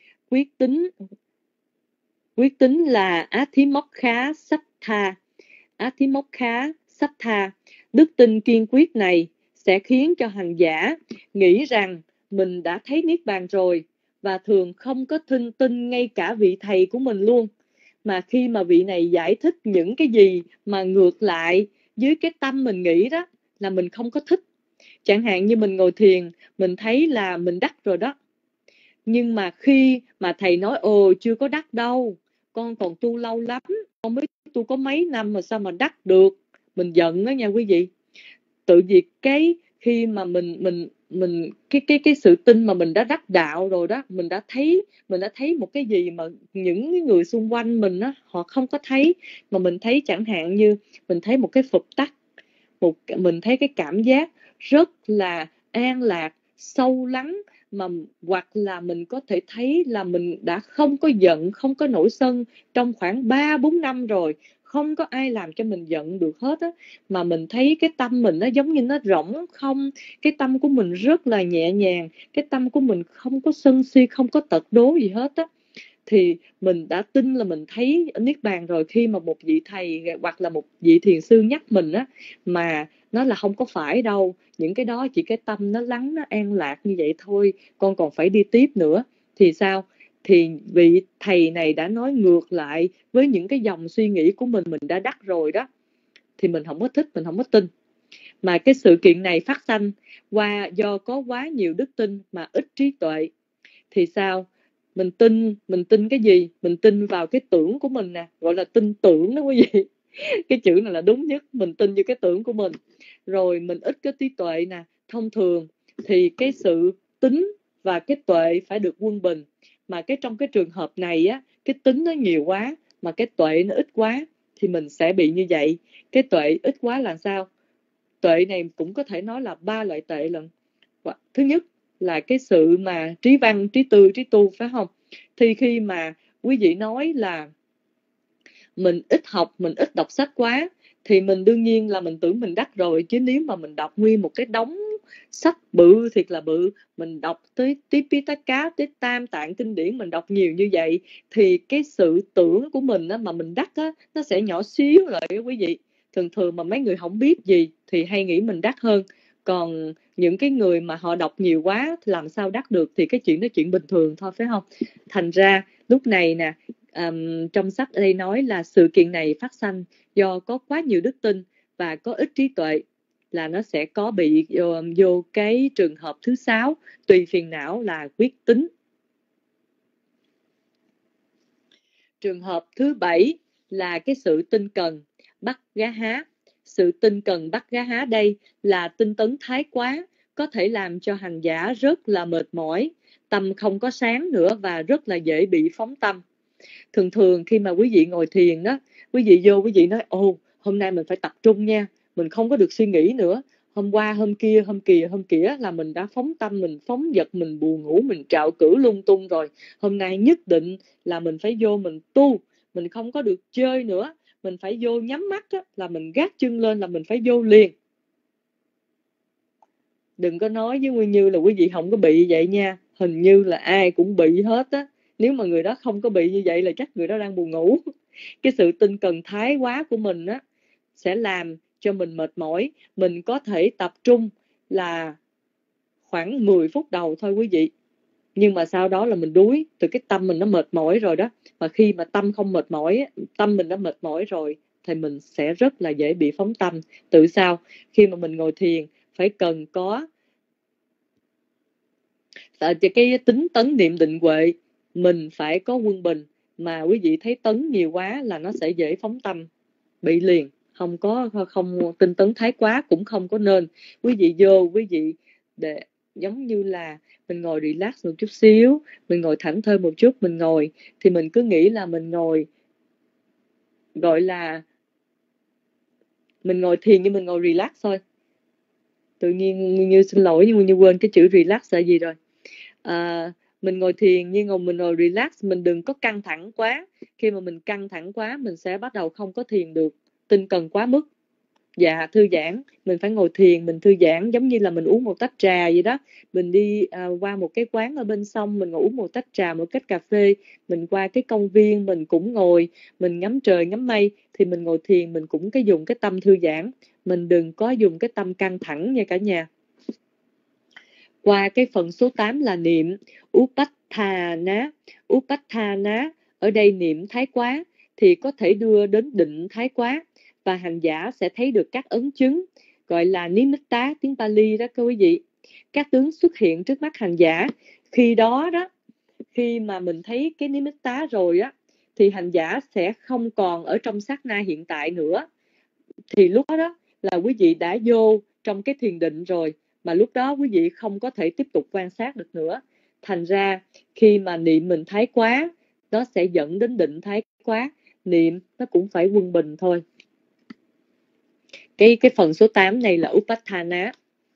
là Athimokha Sattha. Đức tin kiên quyết này sẽ khiến cho hành giả nghĩ rằng mình đã thấy Niết Bàn rồi, và thường không có tin ngay cả vị thầy của mình luôn. Mà khi mà vị này giải thích những cái gì mà ngược lại với cái tâm mình nghĩ đó, là mình không có thích. Chẳng hạn như mình ngồi thiền, mình thấy là mình đắc rồi đó, nhưng mà khi mà thầy nói chưa có đắc đâu, con còn tu lâu lắm, con mới tu có mấy năm mà sao mà đắc được, mình giận đó nha quý vị. Tự vì cái khi mà mình cái sự tin mà mình đã đắc đạo rồi đó, mình đã thấy một cái gì mà những người xung quanh mình á họ không có thấy, mà mình thấy chẳng hạn như mình thấy một cái phục tắc, mình thấy cái cảm giác rất là an lạc, sâu lắng, mà hoặc là mình có thể thấy là mình đã không có giận, không có nổi sân trong khoảng 3-4 năm rồi, không có ai làm cho mình giận được hết á, mà mình thấy cái tâm mình nó giống như nó rỗng không, cái tâm của mình rất là nhẹ nhàng, cái tâm của mình không có sân si, không có tật đố gì hết á, thì mình đã tin là mình thấy Niết Bàn rồi. Khi mà một vị thầy hoặc là một vị thiền sư nhắc mình á, mà nó là không có phải đâu, những cái đó chỉ cái tâm nó lắng, nó an lạc như vậy thôi, con còn phải đi tiếp nữa, thì sao? Thì vị thầy này đã nói ngược lại với những cái dòng suy nghĩ của mình đã đắc rồi đó, thì mình không có thích, mình không có tin. Mà cái sự kiện này phát sanh do có quá nhiều đức tin mà ít trí tuệ. Thì sao? Mình tin cái gì? Mình tin vào cái tưởng của mình nè, gọi là tin tưởng đó quý vị. Cái chữ này là đúng nhất, mình tin vào cái tưởng của mình. Rồi mình ít cái trí tuệ nè. Thông thường thì cái sự tính và cái tuệ phải được quân bình. Mà trong cái trường hợp này á, cái tính nó nhiều quá mà cái tuệ nó ít quá, thì mình sẽ bị như vậy. Cái tuệ ít quá là sao? Tuệ này cũng có thể nói là 3 loại tuệ lận. Thứ nhất là cái sự mà trí văn, trí tư, trí tu, phải không? Thì khi mà quý vị nói là mình ít học, mình ít đọc sách quá, thì mình đương nhiên là mình tưởng mình đắc rồi. Chứ nếu mà mình đọc nguyên một cái đống sách bự thiệt là bự, mình đọc tới Tipitaka, tới Tam Tạng Kinh Điển, mình đọc nhiều như vậy, thì cái sự tưởng của mình á, mà mình đắc á, nó sẽ nhỏ xíu lại đó quý vị. Thường thường mà mấy người không biết gì thì hay nghĩ mình đắc hơn. Còn những cái người mà họ đọc nhiều quá làm sao đắc được, thì cái chuyện đó chuyện bình thường thôi, phải không? Thành ra lúc này nè, trong sách ở đây nói là sự kiện này phát sanh do có quá nhiều đức tin và có ít trí tuệ, là nó sẽ có bị vô cái trường hợp thứ 6, tùy phiền não là quyết tính. Trường hợp thứ 7 là cái sự tinh cần bắt gá há. Sự tinh cần bắt gá há đây là tinh tấn thái quá, có thể làm cho hành giả rất là mệt mỏi, tâm không có sáng nữa và rất là dễ bị phóng tâm. Thường thường khi mà quý vị ngồi thiền đó, quý vị vô quý vị nói ồ, hôm nay mình phải tập trung nha, mình không có được suy nghĩ nữa. Hôm qua, hôm kia là mình đã phóng tâm, mình phóng dật, mình buồn ngủ, mình trạo cử lung tung rồi. Hôm nay nhất định là mình phải vô mình tu, mình không có được chơi nữa. Mình phải vô nhắm mắt á, là mình gác chân lên là mình phải vô liền. Đừng có nói với Nguyên Như là quý vị không có bị vậy nha. Hình như là ai cũng bị hết á. Nếu mà người đó không có bị như vậy là chắc người đó đang buồn ngủ. Cái sự tinh cần thái quá của mình á sẽ làm cho mình mệt mỏi. Mình có thể tập trung là khoảng 10 phút đầu thôi quý vị. Nhưng mà sau đó là mình đuối, từ cái tâm mình nó mệt mỏi rồi đó. Mà khi mà tâm không mệt mỏi, tâm mình đã mệt mỏi rồi, thì mình sẽ rất là dễ bị phóng tâm. Tự sao? Khi mà mình ngồi thiền phải cần có cái tính tấn niệm định huệ, mình phải có quân bình. Mà quý vị thấy tấn nhiều quá là nó sẽ dễ phóng tâm, bị liền. Không tinh tấn thái quá cũng không có nên. Quý vị vô, quý vị để giống như là mình ngồi relax một chút xíu, mình ngồi thảnh thơi một chút, mình ngồi thì mình cứ nghĩ là mình ngồi, gọi là mình ngồi thiền nhưng mình ngồi relax thôi. Tự nhiên như xin lỗi nhưng như quên cái chữ relax là gì rồi. Mình ngồi thiền nhưng mình ngồi relax, mình đừng có căng thẳng quá. Khi mà mình căng thẳng quá mình sẽ bắt đầu không có thiền được, tinh cần quá mức. Dạ, thư giãn, mình phải ngồi thiền, mình thư giãn giống như là mình uống một tách trà vậy đó. Mình đi qua một cái quán ở bên sông, mình ngồi uống một tách trà, một cách cà phê. Mình qua cái công viên, mình cũng ngồi, mình ngắm trời, ngắm mây. Thì mình ngồi thiền, mình cũng dùng cái tâm thư giãn. Mình đừng có dùng cái tâm căng thẳng nha cả nhà. Qua cái phần số 8 là niệm Upatthana. Upatthana, ở đây niệm thái quá, thì có thể đưa đến định thái quá. Và hành giả sẽ thấy được các ấn chứng, gọi là nimitta, tiếng Pali đó các quý vị. Các tướng xuất hiện trước mắt hành giả. Khi đó đó, khi mà mình thấy cái nimitta rồi á, thì hành giả sẽ không còn ở trong sát na hiện tại nữa. Thì lúc đó là quý vị đã vô trong cái thiền định rồi, mà lúc đó quý vị không có thể tiếp tục quan sát được nữa. Thành ra khi mà niệm mình thái quá, nó sẽ dẫn đến định thái quá. Niệm nó cũng phải quân bình thôi. Cái phần số 8 này là Upatthana.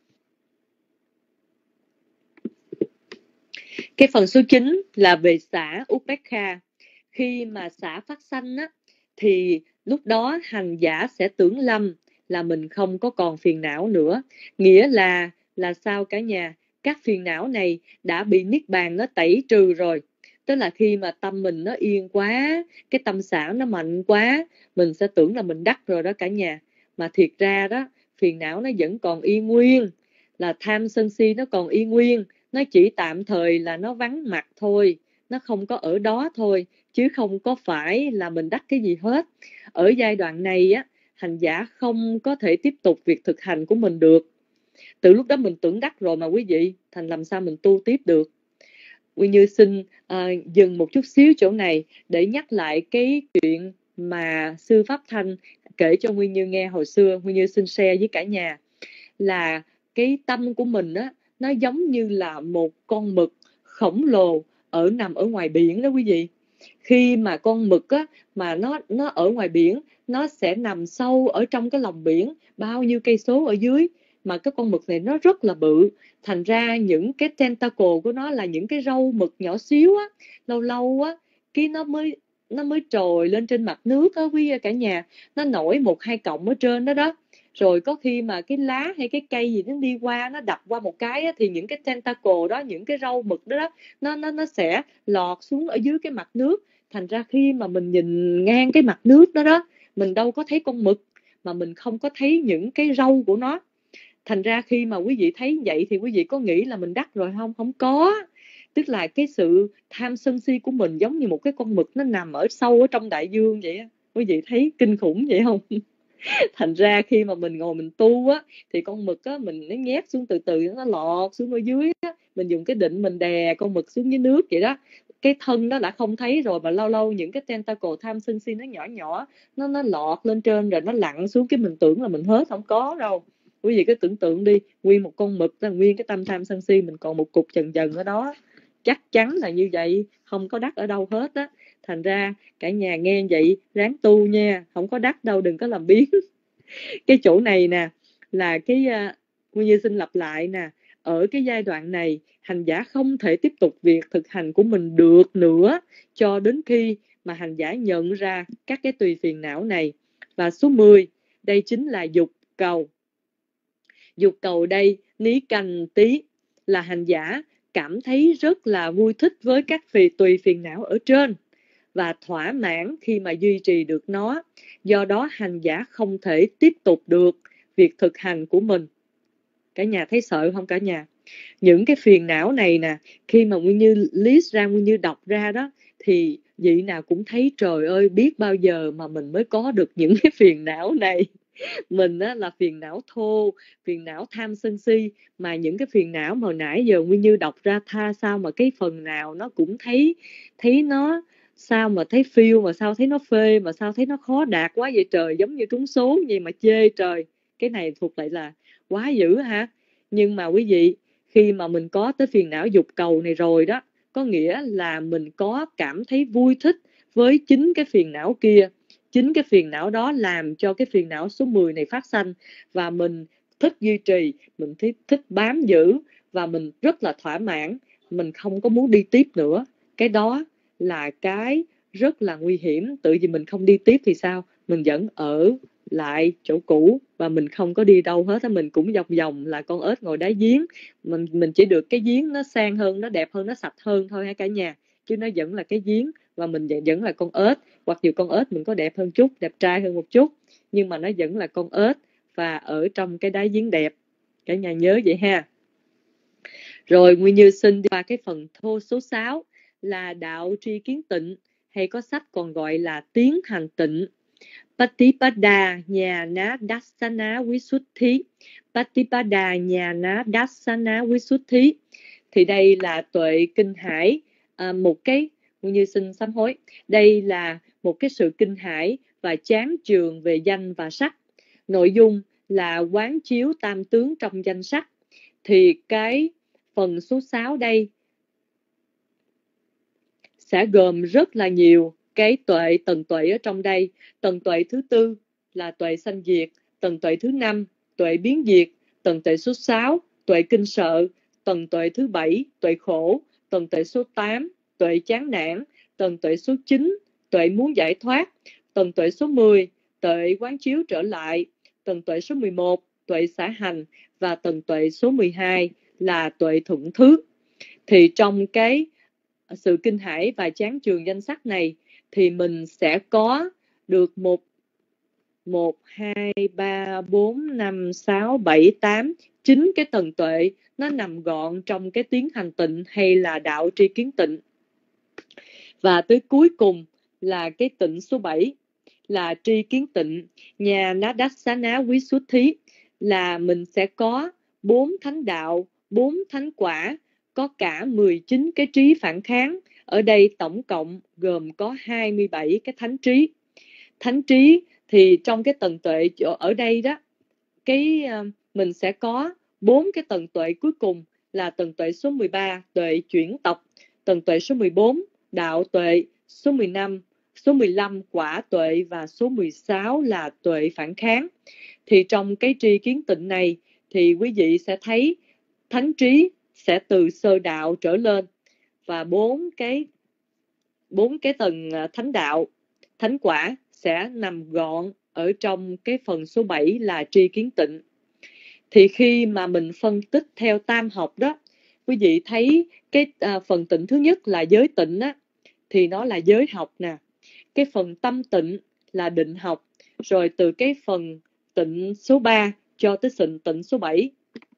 Cái phần số 9 là về xả Upekha. Khi mà xả phát sanh á, thì lúc đó hành giả sẽ tưởng lầm là mình không có còn phiền não nữa. Nghĩa là sao cả nhà? Các phiền não này đã bị Niết Bàn nó tẩy trừ rồi. Tức là khi mà tâm mình nó yên quá, cái tâm xả nó mạnh quá, mình sẽ tưởng là mình đắc rồi đó cả nhà. Mà thiệt ra đó, phiền não nó vẫn còn y nguyên, là tham sân si nó còn y nguyên. Nó chỉ tạm thời là nó vắng mặt thôi, nó không có ở đó thôi, chứ không có phải là mình đắc cái gì hết. Ở giai đoạn này á, hành giả không có thể tiếp tục việc thực hành của mình được. Từ lúc đó mình tưởng đắc rồi mà quý vị, thành làm sao mình tu tiếp được. Nguyên Như xin dừng một chút xíu chỗ này để nhắc lại cái chuyện mà Sư Pháp Thanh kể cho Nguyên Như nghe hồi xưa. Nguyên Như xin share với cả nhà là cái tâm của mình á, nó giống như là một con mực khổng lồ nằm ở ngoài biển đó quý vị. Khi mà con mực á, mà nó ở ngoài biển, nó sẽ nằm sâu ở trong cái lòng biển bao nhiêu cây số ở dưới, mà cái con mực này nó rất là bự. Thành ra những cái tentacle của nó là những cái râu mực nhỏ xíu á, lâu lâu á cái nó mới nó mới trồi lên trên mặt nước á quý cả nhà, nó nổi 1-2 cọng ở trên đó đó. Rồi có khi mà cái lá hay cái cây gì nó đi qua, nó đập qua một cái á, thì những cái tentacle đó, những cái râu mực đó, nó sẽ lọt xuống ở dưới cái mặt nước. Thành ra khi mà mình nhìn ngang cái mặt nước đó đó, mình đâu có thấy con mực, mà mình không có thấy những cái râu của nó. Thành ra khi mà quý vị thấy vậy thì quý vị có nghĩ là mình đắc rồi không? Không có. Tức là cái sự tham sân si của mình giống như một cái con mực nó nằm ở sâu ở trong đại dương vậy á. Quý vị thấy kinh khủng vậy không? Thành ra khi mà mình ngồi mình tu á, thì con mực á, mình nó nhét xuống từ từ, nó lọt xuống ở dưới á. Mình dùng cái định mình đè con mực xuống dưới nước vậy đó. Cái thân đó đã không thấy rồi, mà lâu lâu những cái tentacle tham sân si nó nhỏ nhỏ, nó lọt lên trên rồi nó lặn xuống, cái mình tưởng là mình hết. Không có đâu. Quý vị cứ tưởng tượng đi, nguyên một con mực là nguyên cái tâm tham sân si, mình còn một cục chần chần ở đó. Chắc chắn là như vậy, không có đắc ở đâu hết á. Thành ra cả nhà nghe vậy ráng tu nha, không có đắc đâu, đừng có làm biến. Cái chỗ này nè là cái Nguyên Như xin lặp lại nè, ở cái giai đoạn này hành giả không thể tiếp tục việc thực hành của mình được nữa, cho đến khi mà hành giả nhận ra các cái tùy phiền não này. Và số 10, đây chính là dục cầu. Dục cầu đây, ní canh tí, là hành giả cảm thấy rất là vui thích với các tùy phiền não ở trên và thỏa mãn khi mà duy trì được nó. Do đó hành giả không thể tiếp tục được việc thực hành của mình. Cả nhà thấy sợ không cả nhà? Những cái phiền não này nè, khi mà Nguyên Như list ra, Nguyên Như đọc ra đó, thì vị nào cũng thấy trời ơi, biết bao giờ mà mình mới có được những cái phiền não này. Mình á, là phiền não thô, phiền não tham sân si, mà những cái phiền não mà hồi nãy giờ Nguyên Như đọc ra, tha sao mà cái phần nào nó cũng thấy nó, sao mà thấy phiêu, mà sao thấy nó phê, mà sao thấy nó khó đạt quá vậy trời, giống như trúng số vậy mà chê trời. Cái này thuộc lại là quá dữ hả? Nhưng mà quý vị, khi mà mình có tới phiền não dục cầu này rồi đó, có nghĩa là mình có cảm thấy vui thích với chính cái phiền não kia. Chính cái phiền não đó làm cho cái phiền não số 10 này phát sanh, và mình thích duy trì, mình thích bám giữ, và mình rất là thỏa mãn, mình không có muốn đi tiếp nữa. Cái đó là cái rất là nguy hiểm. Tự vì mình không đi tiếp thì sao? Mình vẫn ở lại chỗ cũ và mình không có đi đâu hết. Mình cũng vòng vòng là con ếch ngồi đáy giếng. Mình chỉ được cái giếng nó sang hơn, nó đẹp hơn, nó sạch hơn thôi hả cả nhà, chứ nó vẫn là cái giếng và mình vẫn là con ếch. Hoặc dù con ếch mình có đẹp hơn chút, đẹp trai hơn một chút, nhưng mà nó vẫn là con ếch và ở trong cái đáy giếng đẹp. Cả nhà nhớ vậy ha. Rồi Nguyên Như xin đi qua cái phần thô số 6 là đạo tri kiến tịnh, hay có sách còn gọi là tiến hành tịnh. Patipada Nhana Dassana Visuddhi. Patipada Nhana Dassana Visuddhi. Thì đây là tuệ kinh hải, một cái, như xin sám hối, đây là một cái sự kinh hải và chán chường về danh và sắc. Nội dung là quán chiếu tam tướng trong danh sắc. Thì cái phần số 6 đây sẽ gồm rất là nhiều cái tuệ, tầng tuệ ở trong đây. Tầng tuệ thứ 4 là tuệ sanh diệt, tầng tuệ thứ 5 tuệ biến diệt, tầng tuệ số 6 tuệ kinh sợ, tầng tuệ thứ 7 tuệ khổ, tầng tuệ số 8 tuệ chán nản, tầng tuệ số 9 tuệ muốn giải thoát, tầng tuệ số 10 tuệ quán chiếu trở lại, tầng tuệ số 11 tuệ xả hành, và tầng tuệ số 12 là tuệ thuận thứ. Thì trong cái sự kinh hải và chán chường danh sắc này thì mình sẽ có được 1, 2, 3, 4, 5, 6, 7, 8, 9 cái tầng tuệ nó nằm gọn trong cái tiến hành tịnh hay là đạo tri kiến tịnh. Và tới cuối cùng là cái tịnh số 7 là tri kiến tịnh nhà Nadassana Visuddhi, là mình sẽ có 4 thánh đạo, 4 thánh quả, có cả 19 cái trí phản kháng. Ở đây tổng cộng gồm có 27 cái thánh trí. Thánh trí thì trong cái tầng tuệ ở đây đó, mình sẽ có 4 cái tầng tuệ cuối cùng là tầng tuệ số 13 tuệ chuyển tộc, tầng tuệ số 14 đạo tuệ, số 15 quả tuệ, và số 16 là tuệ phản kháng. Thì trong cái tri kiến tịnh này thì quý vị sẽ thấy thánh trí sẽ từ sơ đạo trở lên, và 4 cái 4 cái tầng thánh đạo, thánh quả sẽ nằm gọn ở trong cái phần số 7 là tri kiến tịnh. Thì khi mà mình phân tích theo tam học đó, quý vị thấy cái phần tịnh thứ nhất là giới tịnh á, thì nó là giới học nè. Cái phần tâm tịnh là định học. Rồi từ cái phần tịnh số 3 cho tới tịnh số 7.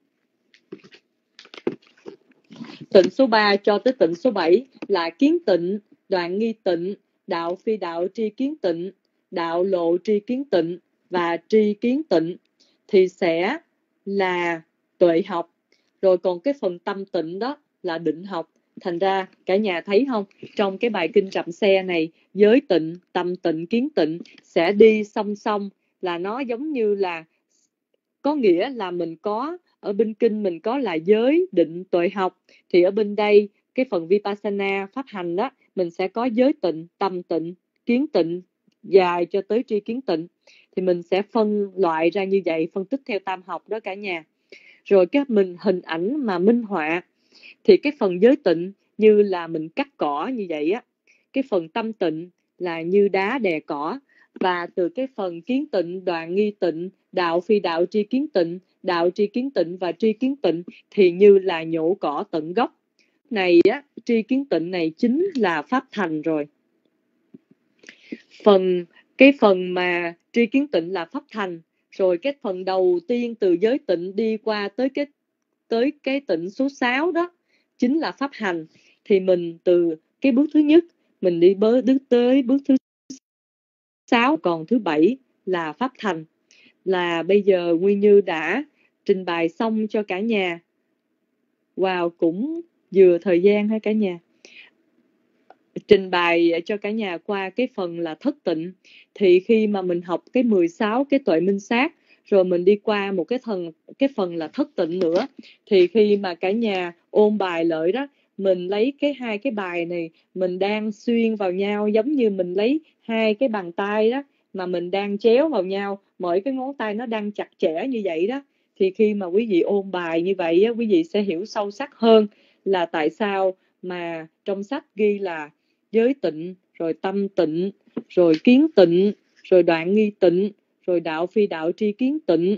Tịnh số 3 cho tới tịnh số 7 là kiến tịnh, đoạn nghi tịnh, đạo phi đạo tri kiến tịnh, đạo lộ tri kiến tịnh và tri kiến tịnh thì sẽ là tuệ học. Rồi còn cái phần tâm tịnh đó là định học. Thành ra cả nhà thấy không, trong cái bài kinh Trầm Xe này, giới tịnh, tâm tịnh, kiến tịnh sẽ đi song song, là nó giống như là có nghĩa là mình có ở bên kinh mình có là giới định tuệ học, thì ở bên đây cái phần Vipassana pháp hành đó mình sẽ có giới tịnh, tâm tịnh, kiến tịnh dài cho tới tri kiến tịnh. Thì mình sẽ phân loại ra như vậy, phân tích theo tam học đó cả nhà. Rồi cái mình hình ảnh mà minh họa thì cái phần giới tịnh như là mình cắt cỏ như vậy á, cái phần tâm tịnh là như đá đè cỏ, và từ cái phần kiến tịnh, đoạn nghi tịnh, đạo phi đạo tri kiến tịnh, đạo tri kiến tịnh và tri kiến tịnh thì như là nhổ cỏ tận gốc. Này á, tri kiến tịnh này chính là pháp thành rồi. Cái phần mà tri kiến tịnh là pháp thành, rồi cái phần đầu tiên từ giới tịnh đi qua tới cái tịnh số 6 đó chính là pháp hành. Thì mình từ cái bước thứ nhất mình đi tới bước thứ 6, còn thứ 7 là pháp thành. Là bây giờ Nguyên Như đã trình bày xong cho cả nhà. Wow, cũng vừa thời gian ha cả nhà. Trình bày cho cả nhà qua cái phần là thất tịnh. Thì khi mà mình học cái 16 cái tuệ minh sát, rồi mình đi qua một cái phần là thất tịnh nữa, thì khi mà cả nhà ôn bài lợi đó, mình lấy hai cái bài này mình đang xuyên vào nhau, giống như mình lấy hai cái bàn tay đó mà mình đang chéo vào nhau, mỗi cái ngón tay nó đang chặt chẽ như vậy đó. Thì khi mà quý vị ôn bài như vậy á, quý vị sẽ hiểu sâu sắc hơn là tại sao mà trong sách ghi là giới tịnh, rồi tâm tịnh, rồi kiến tịnh, rồi đoạn nghi tịnh, rồi đạo phi đạo tri kiến tịnh,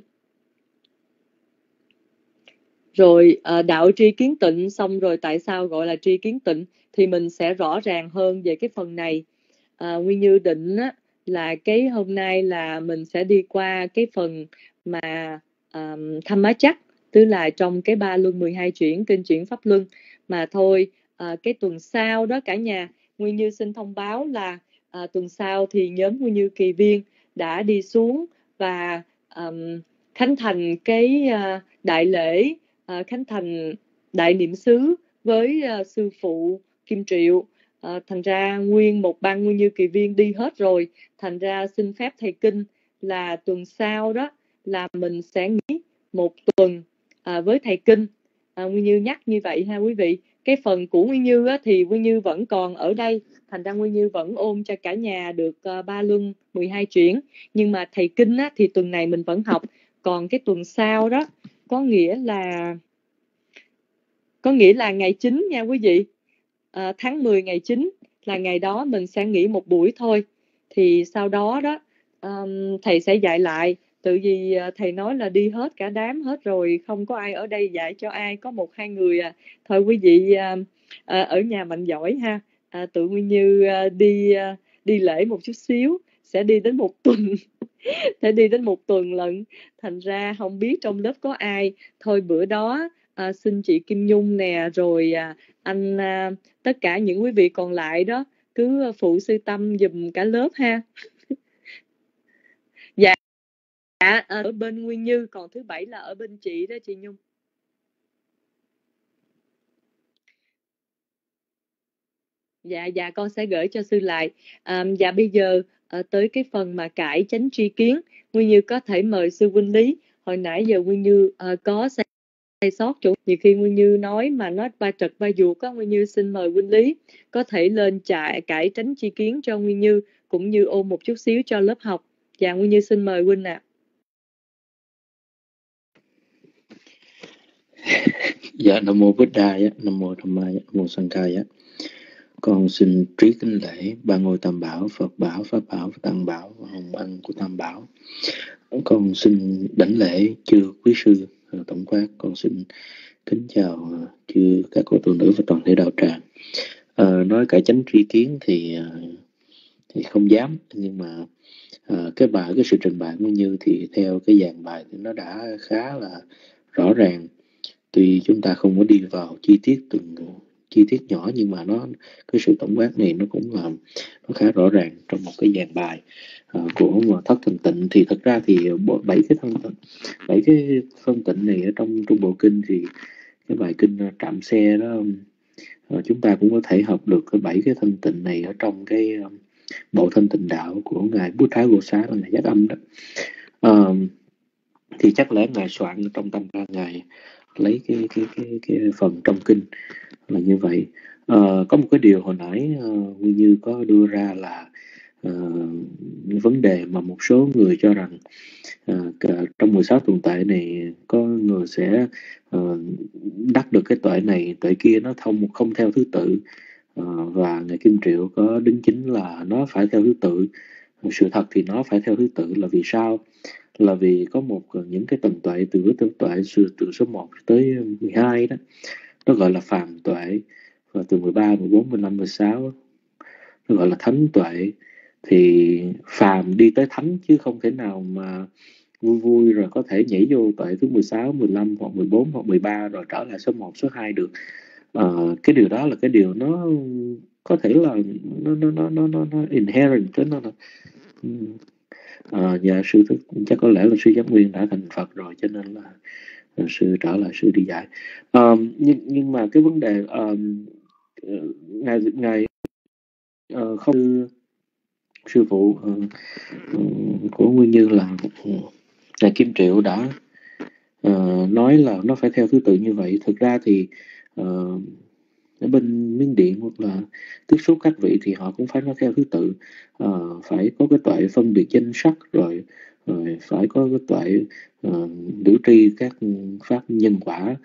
rồi đạo tri kiến tịnh, xong rồi tại sao gọi là tri kiến tịnh, thì mình sẽ rõ ràng hơn về cái phần này. Nguyên Như định á, là cái hôm nay là mình sẽ đi qua cái phần mà Thamma Chắc, tức là trong cái 3 luân 12 chuyển, kinh chuyển pháp luân mà thôi. Cái tuần sau đó cả nhà, Nguyên Như xin thông báo là tuần sau thì nhóm Nguyên Như Kỳ Viên đã đi xuống và khánh thành cái đại lễ, khánh thành đại niệm xứ với sư phụ Kim Triệu. Thành ra nguyên một ban Nguyên Như Kỳ Viên đi hết rồi. Thành ra xin phép thầy Kinh là tuần sau đó là mình sẽ nghỉ một tuần với thầy Kinh. Nguyên Như nhắc như vậy ha quý vị. Cái phần của Nguyên Như á, thì Nguyên Như vẫn còn ở đây. Thành ra Nguyên Như vẫn ôn cho cả nhà được 3 luân 12 chuyển. Nhưng mà thầy Kinh á, thì tuần này mình vẫn học. Còn cái tuần sau đó có nghĩa là ngày 9 nha quý vị. Tháng 10 ngày 9 là ngày đó mình sẽ nghỉ một buổi thôi. Thì sau đó đó thầy sẽ dạy lại. Tự vì thầy nói là đi hết cả đám hết rồi, không có ai ở đây dạy cho ai, có 1-2 người à. Thôi quý vị ở nhà mạnh giỏi ha. Tự Nguyên Như đi lễ một chút xíu, sẽ đi đến 1 tuần. Sẽ đi đến 1 tuần lận. Thành ra không biết trong lớp có ai. Thôi bữa đó xin chị Kim Nhung nè, rồi anh tất cả những quý vị còn lại đó cứ phụ sư Tâm giùm cả lớp ha. Dạ, ở bên Nguyên Như, còn thứ 7 là ở bên chị đó chị Nhung. Dạ con sẽ gửi cho sư lại. Dạ bây giờ tới cái phần mà cải chánh tri kiến, Nguyên Như có thể mời sư Vinh Lý. Hồi nãy giờ Nguyên Như có sai sót chỗ, nhiều khi Nguyên Như nói mà nó ba trật ba ruột á. Nguyên Như xin mời Vinh Lý có thể lên cải tránh tri kiến cho Nguyên Như, cũng như ôn một chút xíu cho lớp học. Dạ Nguyên Như xin mời Vinh ạ. Dạ, Nam Mô Bích Đà, Nam Mô Tham Ma, Nam Mô Sanh Khai. Con xin trí kính lễ ba ngôi Tam Bảo, Phật Bảo, Pháp Bảo và Tăng Bảo và hồng ân của Tam Bảo. Con xin đảnh lễ chư quý sư tổng quát. Con xin kính chào chư các cô tu nữ và toàn thể đạo tràng. Nói cải chánh tri kiến thì không dám, nhưng mà cái sự trình bày của Như thì theo cái dàn bài thì nó đã khá là rõ ràng. Tuy chúng ta không có đi vào chi tiết nhỏ, nhưng mà cái sự tổng quát này nó cũng là nó khá rõ ràng trong một cái dàn bài của Thất Thanh Tịnh. Thì thật ra thì 7 cái phân tịnh này ở trong Trung Bộ Kinh, thì cái bài kinh Trạm Xe đó chúng ta cũng có thể học được cái 7 cái thanh tịnh này ở trong cái bộ Thanh Tịnh Đạo của ngài Bút Thái Vô Xá là ngài Giác Âm đó. Thì chắc lẽ ngài soạn trong tâm ca ngài lấy cái phần trong kinh là như vậy. Có một cái điều hồi nãy Nguyên Như có đưa ra là vấn đề mà một số người cho rằng trong 16 tuần tệ này có người sẽ đắc được cái tuệ này tuệ kia, nó không theo thứ tự, và ngài Kim Triệu có đính chính là nó phải theo thứ tự. Sự thật thì nó phải theo thứ tự là vì sao? Là vì có những cái tầng tuệ từ số 1 tới 12 đó, nó gọi là phàm tuệ, và từ 13, 14, 15, 16 nó gọi là thánh tuệ. Thì phàm đi tới thánh, chứ không thể nào mà vui rồi có thể nhảy vô tuệ thứ 16, 15 hoặc 14 hoặc 13 rồi trở lại số 1, số 2 được. Cái điều đó là cái điều nó có thể là nó inherent, nó là sư thức, chắc có lẽ là sư Giác Nguyên đã thành Phật rồi, cho nên là sư trở lại sư đi dạy. Nhưng mà cái vấn đề ngài không sư phụ của Nguyên Như là ngài Kim Triệu đã nói là nó phải theo thứ tự như vậy. Thực ra thì ở bên Miến Điện hoặc là tiếp xúc các vị thì họ cũng phải nói theo thứ tự. Phải có cái tuệ phân biệt danh sắc, rồi phải có cái tuệ liễu tri các pháp nhân quả.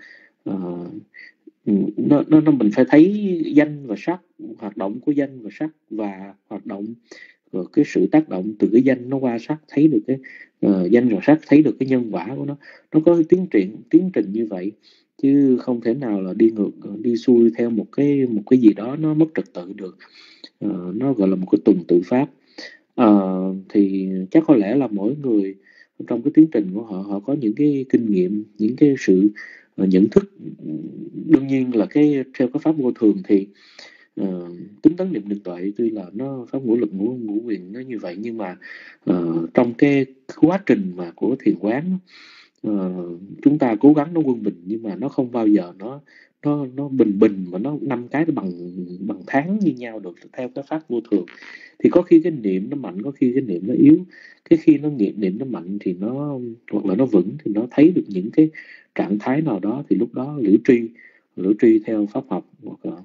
Mình phải thấy danh và sắc, hoạt động của danh và sắc, và hoạt động rồi cái sự tác động từ cái danh nó qua sắc, thấy được cái danh và sắc, thấy được cái nhân quả của nó có tiến trình như vậy, chứ không thể nào là đi xuôi theo một cái gì đó nó mất trật tự được. Nó gọi là một cái tuần tự pháp. Thì chắc có lẽ là mỗi người trong cái tiến trình của họ có những cái kinh nghiệm, những cái sự nhận thức. Đương nhiên là theo cái pháp vô thường thì tính tấn niệm định tuệ tuy là nó pháp ngũ lực ngũ quyền nó như vậy, nhưng mà trong cái quá trình mà của thiền quán, chúng ta cố gắng nó quân bình, nhưng mà nó không bao giờ nó bình mà nó 5 cái nó bằng tháng như nhau được theo cái pháp vô thường. Thì có khi cái niệm nó mạnh, có khi cái niệm nó yếu. Cái khi nó niệm nó mạnh thì nó, hoặc là nó vững, thì nó thấy được những cái trạng thái nào đó, thì lúc đó liễu tri theo pháp học hoặc là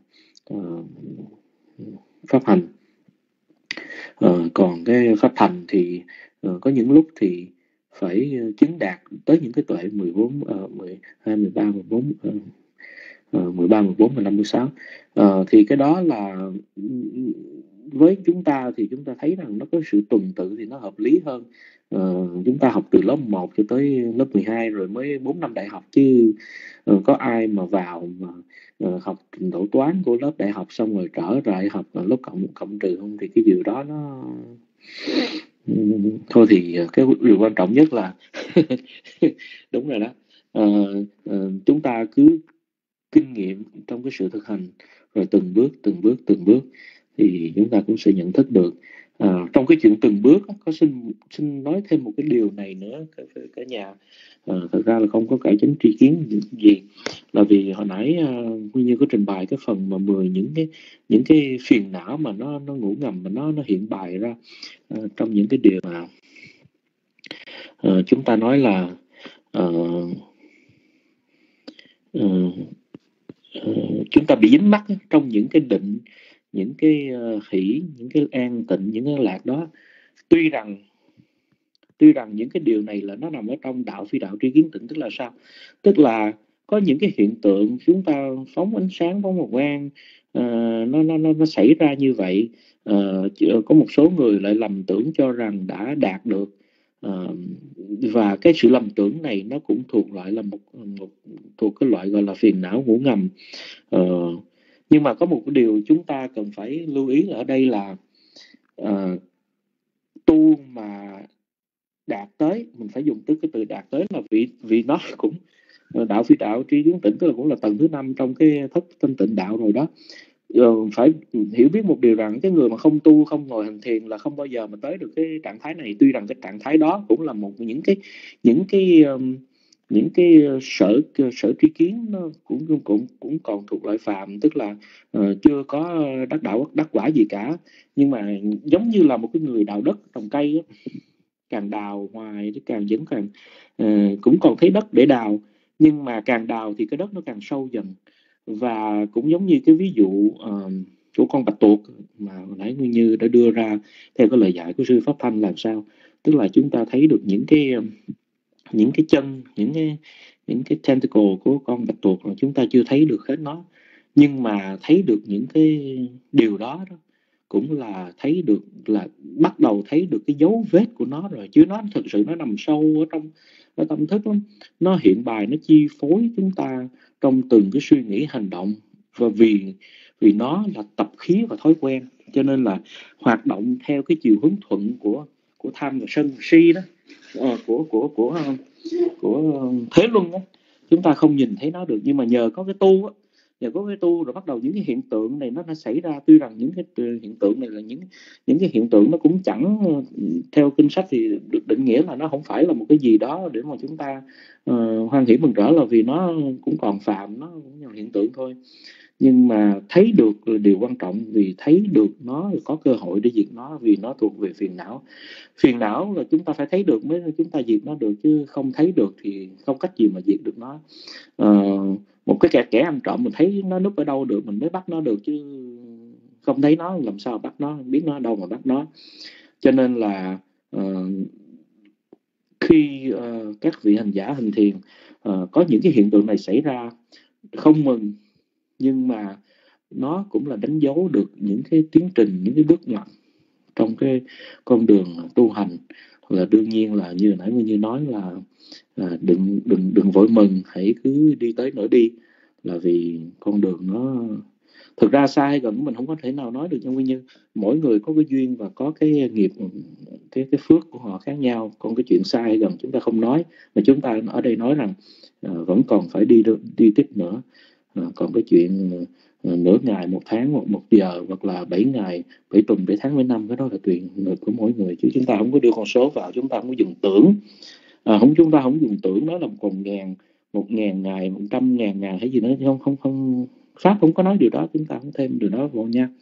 pháp hành. Còn cái pháp thành thì có những lúc thì phải chứng đạt tới những cái tuệ 14, 12, 13, 14, 13, 14, 15, 16. Thì cái đó là với chúng ta thì chúng ta thấy rằng nó có sự tuần tự thì nó hợp lý hơn. Chúng ta học từ lớp 1 cho tới lớp 12 rồi mới 4 năm đại học, chứ có ai mà vào mà học trình độ toán của lớp đại học xong rồi trở lại học lớp cộng trừ không, thì cái điều đó nó thôi. Thì cái điều quan trọng nhất là đúng rồi đó, chúng ta cứ kinh nghiệm trong cái sự thực hành, rồi từng bước thì chúng ta cũng sẽ nhận thức được. Trong cái chuyện từng bước có xin nói thêm một cái điều này nữa cả nhà. Thật ra là không có cải chánh tri kiến gì, là vì hồi nãy Nguyên Như có trình bày cái phần mà 10 những cái phiền não mà nó ngủ ngầm mà nó hiện bày ra trong những cái điều mà chúng ta nói là chúng ta bị dính mắc trong những cái định, những cái hỷ, những cái an tịnh, những cái lạc đó. Tuy rằng những cái điều này là nó nằm ở trong đạo phi đạo tri kiến tịnh. Tức là sao? Tức là có những cái hiện tượng chúng ta phóng ánh sáng, phóng hào quang, nó xảy ra như vậy. Có một số người lại lầm tưởng cho rằng đã đạt được, và cái sự lầm tưởng này nó cũng thuộc loại là thuộc cái loại gọi là phiền não ngủ ngầm. Nhưng mà có một cái điều chúng ta cần phải lưu ý ở đây là tu mà đạt tới, mình phải dùng cái từ đạt tới là vì nó cũng đạo phi đạo tri kiến tỉnh, tức là cũng là tầng thứ 5 trong cái thất thanh tịnh đạo rồi đó. Phải hiểu biết một điều rằng cái người mà không tu, không ngồi hành thiền là không bao giờ mà tới được cái trạng thái này. Tuy rằng cái trạng thái đó cũng là một những cái sở tri kiến nó cũng còn thuộc loại phàm, tức là chưa có đắc đạo đắc quả gì cả. Nhưng mà giống như là một cái người đào đất trồng cây á, càng đào hoài càng cũng còn thấy đất để đào, nhưng mà càng đào thì cái đất nó càng sâu dần. Và cũng giống như cái ví dụ của con bạch tuộc mà nãy Nguyên Như đã đưa ra theo cái lời dạy của sư Pháp Thanh làm sao, tức là chúng ta thấy được những cái chân, những cái tentacle của con bạch tuộc mà chúng ta chưa thấy được hết nó, nhưng mà thấy được những cái điều đó cũng là thấy được, là bắt đầu thấy được cái dấu vết của nó rồi, chứ nó thực sự nó nằm sâu ở tâm thức lắm. Nó hiện bài, nó chi phối chúng ta trong từng cái suy nghĩ hành động, và vì nó là tập khí và thói quen, cho nên là hoạt động theo cái chiều hướng thuận của tham và sân si đó, của thế luân đó, chúng ta không nhìn thấy nó được. Nhưng mà nhờ có cái tu rồi bắt đầu những cái hiện tượng này nó xảy ra. Tuy rằng những cái hiện tượng này là những cái hiện tượng nó cũng chẳng, theo kinh sách thì được định nghĩa là nó không phải là một cái gì đó để mà chúng ta hoan hỷ mừng rỡ, là vì nó cũng còn phạm, nó cũng là hiện tượng thôi. Nhưng mà thấy được là điều quan trọng, vì thấy được nó có cơ hội để diệt nó, vì nó thuộc về phiền não. Phiền não là chúng ta phải thấy được mới chúng ta diệt nó được, chứ không thấy được thì không cách gì mà diệt được nó. Một cái kẻ ăn trộm mình thấy nó núp ở đâu được mình mới bắt nó được, chứ không thấy nó làm sao bắt nó, biết nó ở đâu mà bắt nó. Cho nên là khi các vị hành giả hành thiền có những cái hiện tượng này xảy ra, không mừng, nhưng mà nó cũng là đánh dấu được những cái tiến trình, những cái bước ngoặt trong cái con đường tu hành. Là đương nhiên là như nãy như nói là đừng vội mừng, hãy cứ đi tới nửa đi, là vì con đường nó thực ra xa hay gần mình không có thể nào nói được, nhưng như mỗi người có cái duyên và có cái nghiệp, cái phước của họ khác nhau. Còn cái chuyện xa hay gần chúng ta không nói, mà chúng ta ở đây nói rằng vẫn còn phải đi tiếp nữa. Còn cái chuyện nửa ngày, một tháng, một giờ, hoặc là 7 ngày, 7 tuần, 7 tháng, 7 năm, cái đó là tùy người của mỗi người, chứ chúng ta không có đưa con số vào, chúng ta không có dùng tưởng, chúng ta không dùng tưởng nó là một ngàn, 1.000 ngày, 100.000 ngày hay gì nữa, không Pháp không có nói điều đó, chúng ta không thêm điều đó vào nha.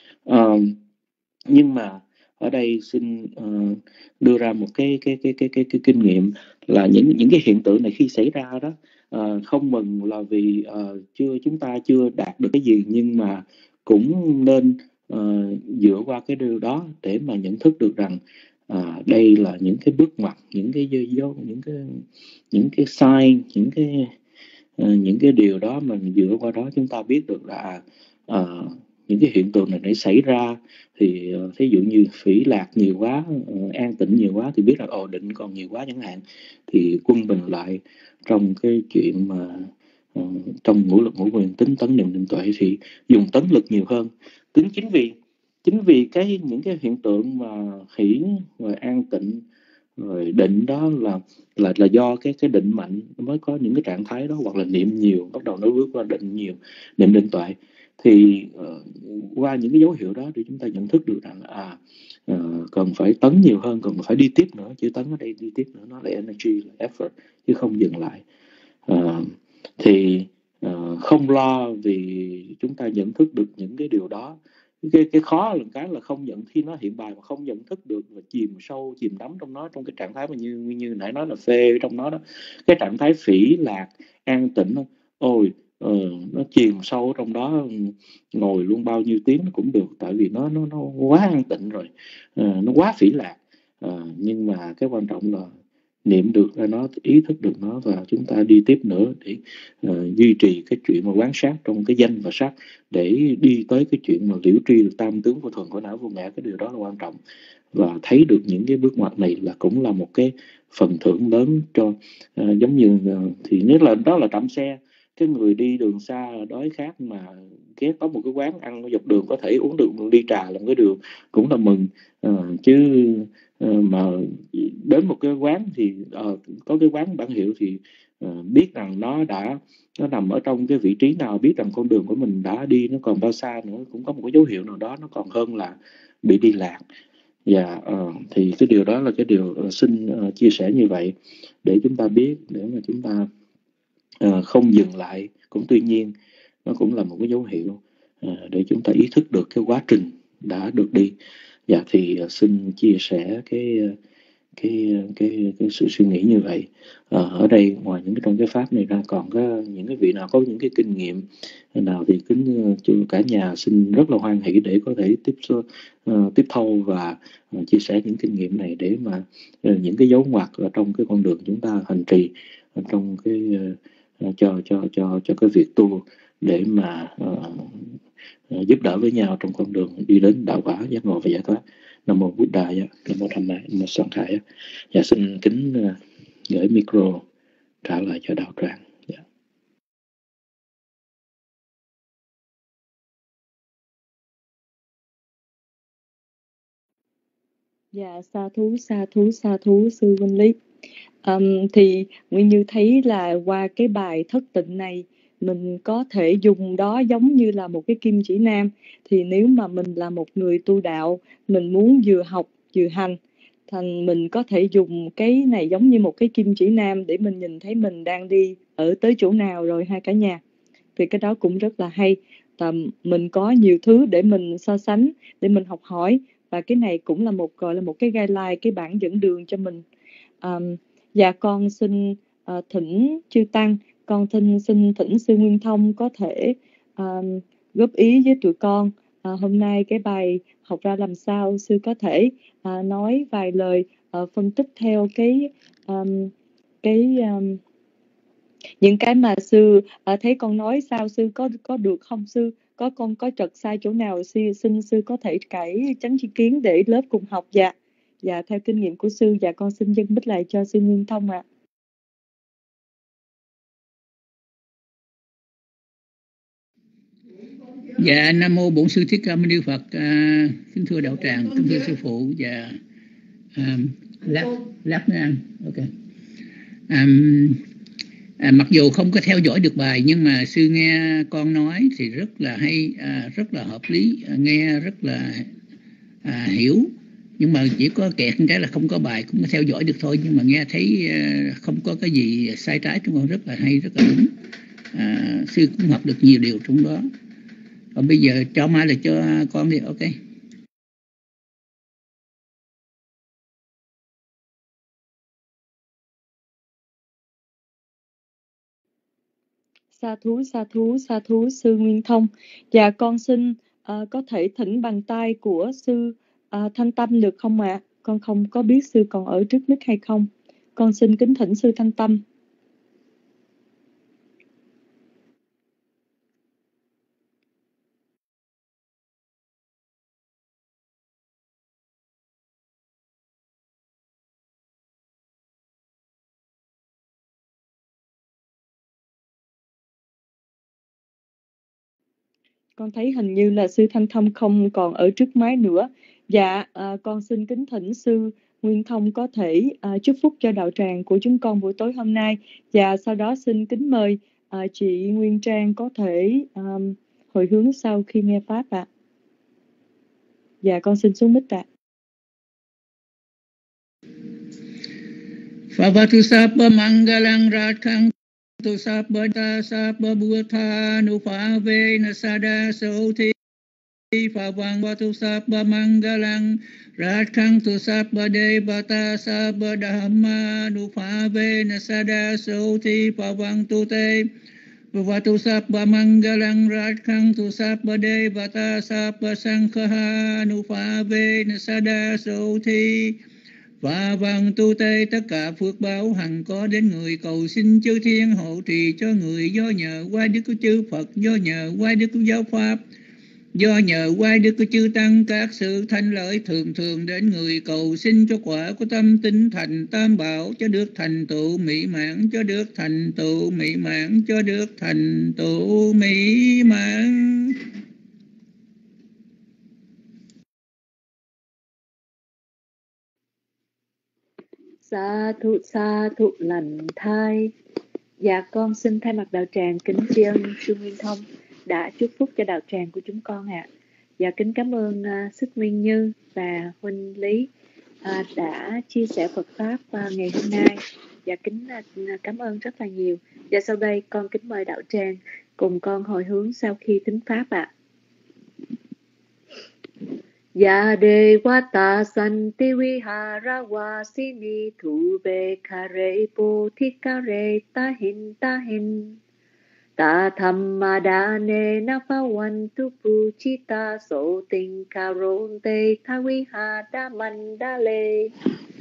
Nhưng mà ở đây xin đưa ra một cái kinh nghiệm là những cái hiện tượng này khi xảy ra đó, không mừng là vì chúng ta chưa đạt được cái gì, nhưng mà cũng nên dựa qua cái điều đó để mà nhận thức được rằng đây là những cái bước ngoặt, những cái dấu, những cái sign, những cái điều đó mình dựa qua đó chúng ta biết được là những cái hiện tượng này để xảy ra. Thì thí dụ như phỉ lạc nhiều quá, an tịnh nhiều quá thì biết là định còn nhiều quá chẳng hạn, thì quân bình lại trong cái chuyện mà trong ngũ lực ngũ quyền tính tấn niệm định tuệ thì dùng tấn lực nhiều hơn. Chính vì những cái hiện tượng mà hỷ rồi an tịnh rồi định đó là do cái định mạnh mới có những cái trạng thái đó, hoặc là niệm nhiều bắt đầu nó bước qua định nhiều, niệm định tuệ. Thì qua những cái dấu hiệu đó thì chúng ta nhận thức được rằng cần phải tấn nhiều hơn, cần phải đi tiếp nữa. Chứ tấn ở đây đi tiếp nữa nó là energy, là effort, chứ không dừng lại. Thì không lo vì chúng ta nhận thức được những cái điều đó. Cái khó là cái là không nhận, khi nó hiện bài mà không nhận thức được và chìm sâu, chìm đắm trong nó, trong cái trạng thái mà như nãy nói là phê trong nó đó, cái trạng thái phỉ lạc an tịnh đó. Nó chìm sâu trong đó, ngồi luôn bao nhiêu tiếng nó cũng được, tại vì nó quá an tịnh rồi, nó quá phỉ lạc. Nhưng mà cái quan trọng là niệm được ra nó, ý thức được nó, và chúng ta đi tiếp nữa để duy trì cái chuyện mà quán sát trong cái danh và sắc, để đi tới cái chuyện mà liễu tri được tam tướng vô thường, khổ não vô ngã. Cái điều đó là quan trọng, và thấy được những cái bước ngoặt này là cũng là một cái phần thưởng lớn cho giống như thì nhất là đó là trạm xe. Cái người đi đường xa đói khát mà ghé có một cái quán ăn dọc đường, có thể uống được một ly trà làm cái điều cũng là mừng. Chứ mà đến một cái quán thì có cái quán bản hiệu thì biết rằng nó nằm ở trong cái vị trí nào, biết rằng con đường của mình đã đi nó còn bao xa nữa, cũng có một cái dấu hiệu nào đó, nó còn hơn là bị đi lạc. Dạ, thì cái điều đó là cái điều xin chia sẻ như vậy để chúng ta biết, để mà chúng ta không dừng lại. Cũng tuy nhiên nó cũng là một cái dấu hiệu để chúng ta ý thức được cái quá trình đã được đi. Dạ, thì xin chia sẻ cái sự suy nghĩ như vậy. Ở đây ngoài những cái trong cái pháp này ra, còn có những cái vị nào có những cái kinh nghiệm nào thì kính cả nhà xin rất là hoan hỷ để có thể tiếp thâu và chia sẻ những kinh nghiệm này, để mà những cái dấu ngoặt ở trong cái con đường chúng ta hành trì trong cái cho cái việc tu, để mà giúp đỡ với nhau trong con đường đi đến đạo quả, giác ngộ và giải thoát. Nam mô Bụt Đà, Nam mô Tham Ma, Nam mô Sanh Khai. Dạ, xin kính gửi micro trả lại cho đạo tràng. Dạ, sa thú sư Vinh Lý. Thì Nguyên Như thấy là qua cái bài thất tịnh này, mình có thể dùng đó giống như là một cái kim chỉ nam. Thì nếu mà mình là một người tu đạo, mình muốn vừa học vừa hành, thành mình có thể dùng cái này giống như một cái kim chỉ nam để mình nhìn thấy mình đang đi ở tới chỗ nào rồi ha cả nhà. Thì cái đó cũng rất là hay. Mình có nhiều thứ để mình so sánh, để mình học hỏi, và cái này cũng là gọi là một cái guideline, cái bảng dẫn đường cho mình. Dạ, con xin thỉnh chư tăng, con xin thỉnh sư Nguyên Thông có thể góp ý với tụi con. Hôm nay cái bài học ra làm sao, sư có thể nói vài lời phân tích theo những cái mà sư thấy con nói sao, sư có được không sư? Con có trật sai chỗ nào, xin sư có thể cải chánh tri kiến để lớp cùng học. Dạ, theo kinh nghiệm của sư, dạ con xin dâng bích lại cho sư Nguyên Thông ạ. Dạ, Nam mô Bổn Sư Thích Ca Mâu Ni Phật. Kính thưa đạo tràng, kính thưa sư phụ. Dạ, lát nữa anh. Ok. Mặc dù không có theo dõi được bài, nhưng mà sư nghe con nói thì rất là hay, rất là hợp lý, nghe rất là hiểu. Nhưng mà chỉ có kẹt cái là không có bài, cũng có theo dõi được thôi. Nhưng mà nghe thấy không có cái gì sai trái, trong con rất là hay, rất là đúng. Sư cũng học được nhiều điều trong đó. Còn bây giờ cho mai là cho con đi. Ok. Sa thú sư Nguyên Thông. Dạ, con xin có thể thỉnh bàn tay của sư Thanh Tâm được không ạ? Con không có biết sư còn ở trước mic hay không. Con xin kính thỉnh sư Thanh Tâm. Con thấy hình như là sư Thanh Thông không còn ở trước máy nữa. Dạ, con xin kính thỉnh sư Nguyên Thông có thể chúc phúc cho đạo tràng của chúng con buổi tối hôm nay. Và sau đó xin kính mời chị Nguyên Trang có thể hồi hướng sau khi nghe pháp ạ. Dạ, con xin xuống mic ạ. Phávatu Sabba Mangalang Rathang Tu Sabba Sabba Bhutha Nupave Nasada Soti Phávang Vatu Sabba Mangalang Rathang Tu Sabba Devata Sabba Dhamma Nupave Nasada Soti Phávang Tu Te Vatu Sabba Mangalang Rathang Tu Sabba Devata Sabba Sankha Nupave Nasada Soti Và vàng tu tê tất cả phước báo hằng có đến người, cầu xin chư thiên hộ trì cho người. Do nhờ quay đức của chư Phật, do nhờ quay đức của giáo pháp, do nhờ quay đức của chư tăng, các sự thanh lợi thường thường đến người, cầu xin cho quả của tâm tinh thành tam bảo, cho được thành tựu mỹ mãn, cho được thành tựu mỹ mãn, cho được thành tựu mỹ mãn. Sa thụ lành thai. Dạ con xin thay mặt đạo tràng kính tri ân sư Nguyên Thông đã chúc phúc cho đạo tràng của chúng con ạ. Dạ kính cảm ơn Sức Nguyên Như và Huynh Lý đã chia sẻ Phật pháp ngày hôm nay. Dạ kính cảm ơn rất là nhiều. Dạ sau đây con kính mời đạo tràng cùng con hồi hướng sau khi thính pháp ạ. Ya devata santi vihara vasini thube kare pothikare tahin tahin ta thammadane napavantu puchita so tình karonte thavihada mandale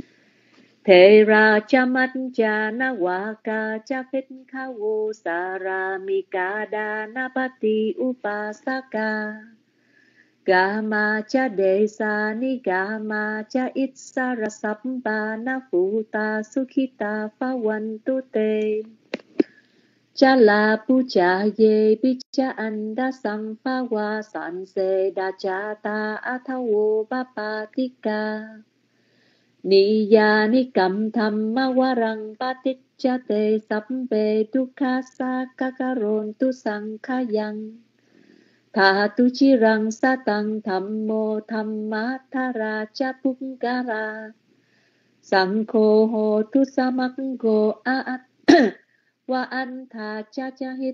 Thera chamatja nawaka chapit khawo saramikada napati upasaka Gama cha desa ni gama cha itsara samba na futa sukhita pawantu te Chala puja ye bicha anda sampawa sanse da chata athawo bapatika Niya nikam thamma warang patichate sambe dukkha kakarontu sankhayang Tha tu chi rang sa tăng thammo thamma thara cha pungara Sankho ho tu samakko a wa antha cha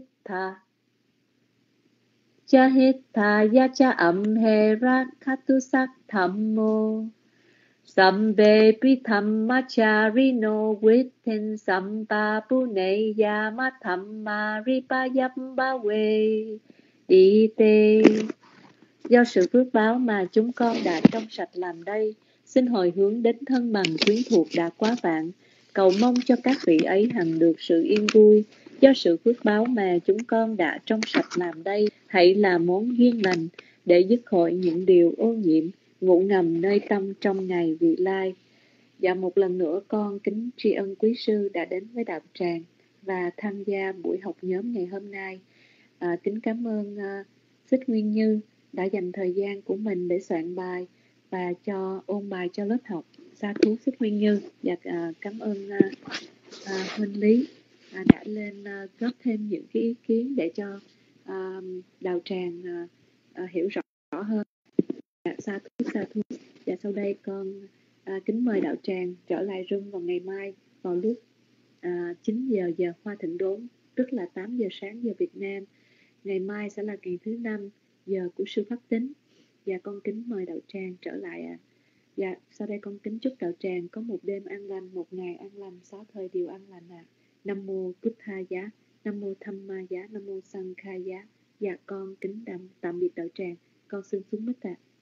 hit tha ya cha amhe rakhatu sak thammo Sambe pithammacharino within samba puneya mathamma ripayamba we đi tê. Do sự phước báo mà chúng con đã trong sạch làm đây, xin hồi hướng đến thân bằng quyến thuộc đã quá vạn, cầu mong cho các vị ấy hằng được sự yên vui. Do sự phước báo mà chúng con đã trong sạch làm đây, hãy là món duyên lành để dứt khỏi những điều ô nhiễm ngụ ngầm nơi tâm trong ngày vị lai. Và một lần nữa con kính tri ân quý sư đã đến với đạo tràng và tham gia buổi học nhóm ngày hôm nay. Kính cảm ơn Xích Nguyên Như đã dành thời gian của mình để soạn bài và ôn bài cho lớp học. Sa thú Xích Nguyên Như. Và cảm ơn Huynh Lý đã lên góp thêm những cái ý kiến để cho đạo tràng hiểu rõ hơn. Sa thú. Và sau đây con kính mời đạo tràng trở lại room vào ngày mai vào lúc 9 giờ Hoa Thịnh Đốn, tức là 8 giờ sáng giờ Việt Nam. Ngày mai sẽ là ngày thứ 5 giờ của sư Pháp Tính. Và con kính mời đạo tràng trở lại ạ. Và sau đây con kính chúc đạo tràng có một đêm an lành, một ngày an lành, 6 thời điều an lành ạ. Nam mô Bụt Tha Giá, Nam mô Tham Ma Giá, Nam mô Sang Kha Giá. Và con kính tạm biệt đạo tràng. Con xin xuống mic ạ.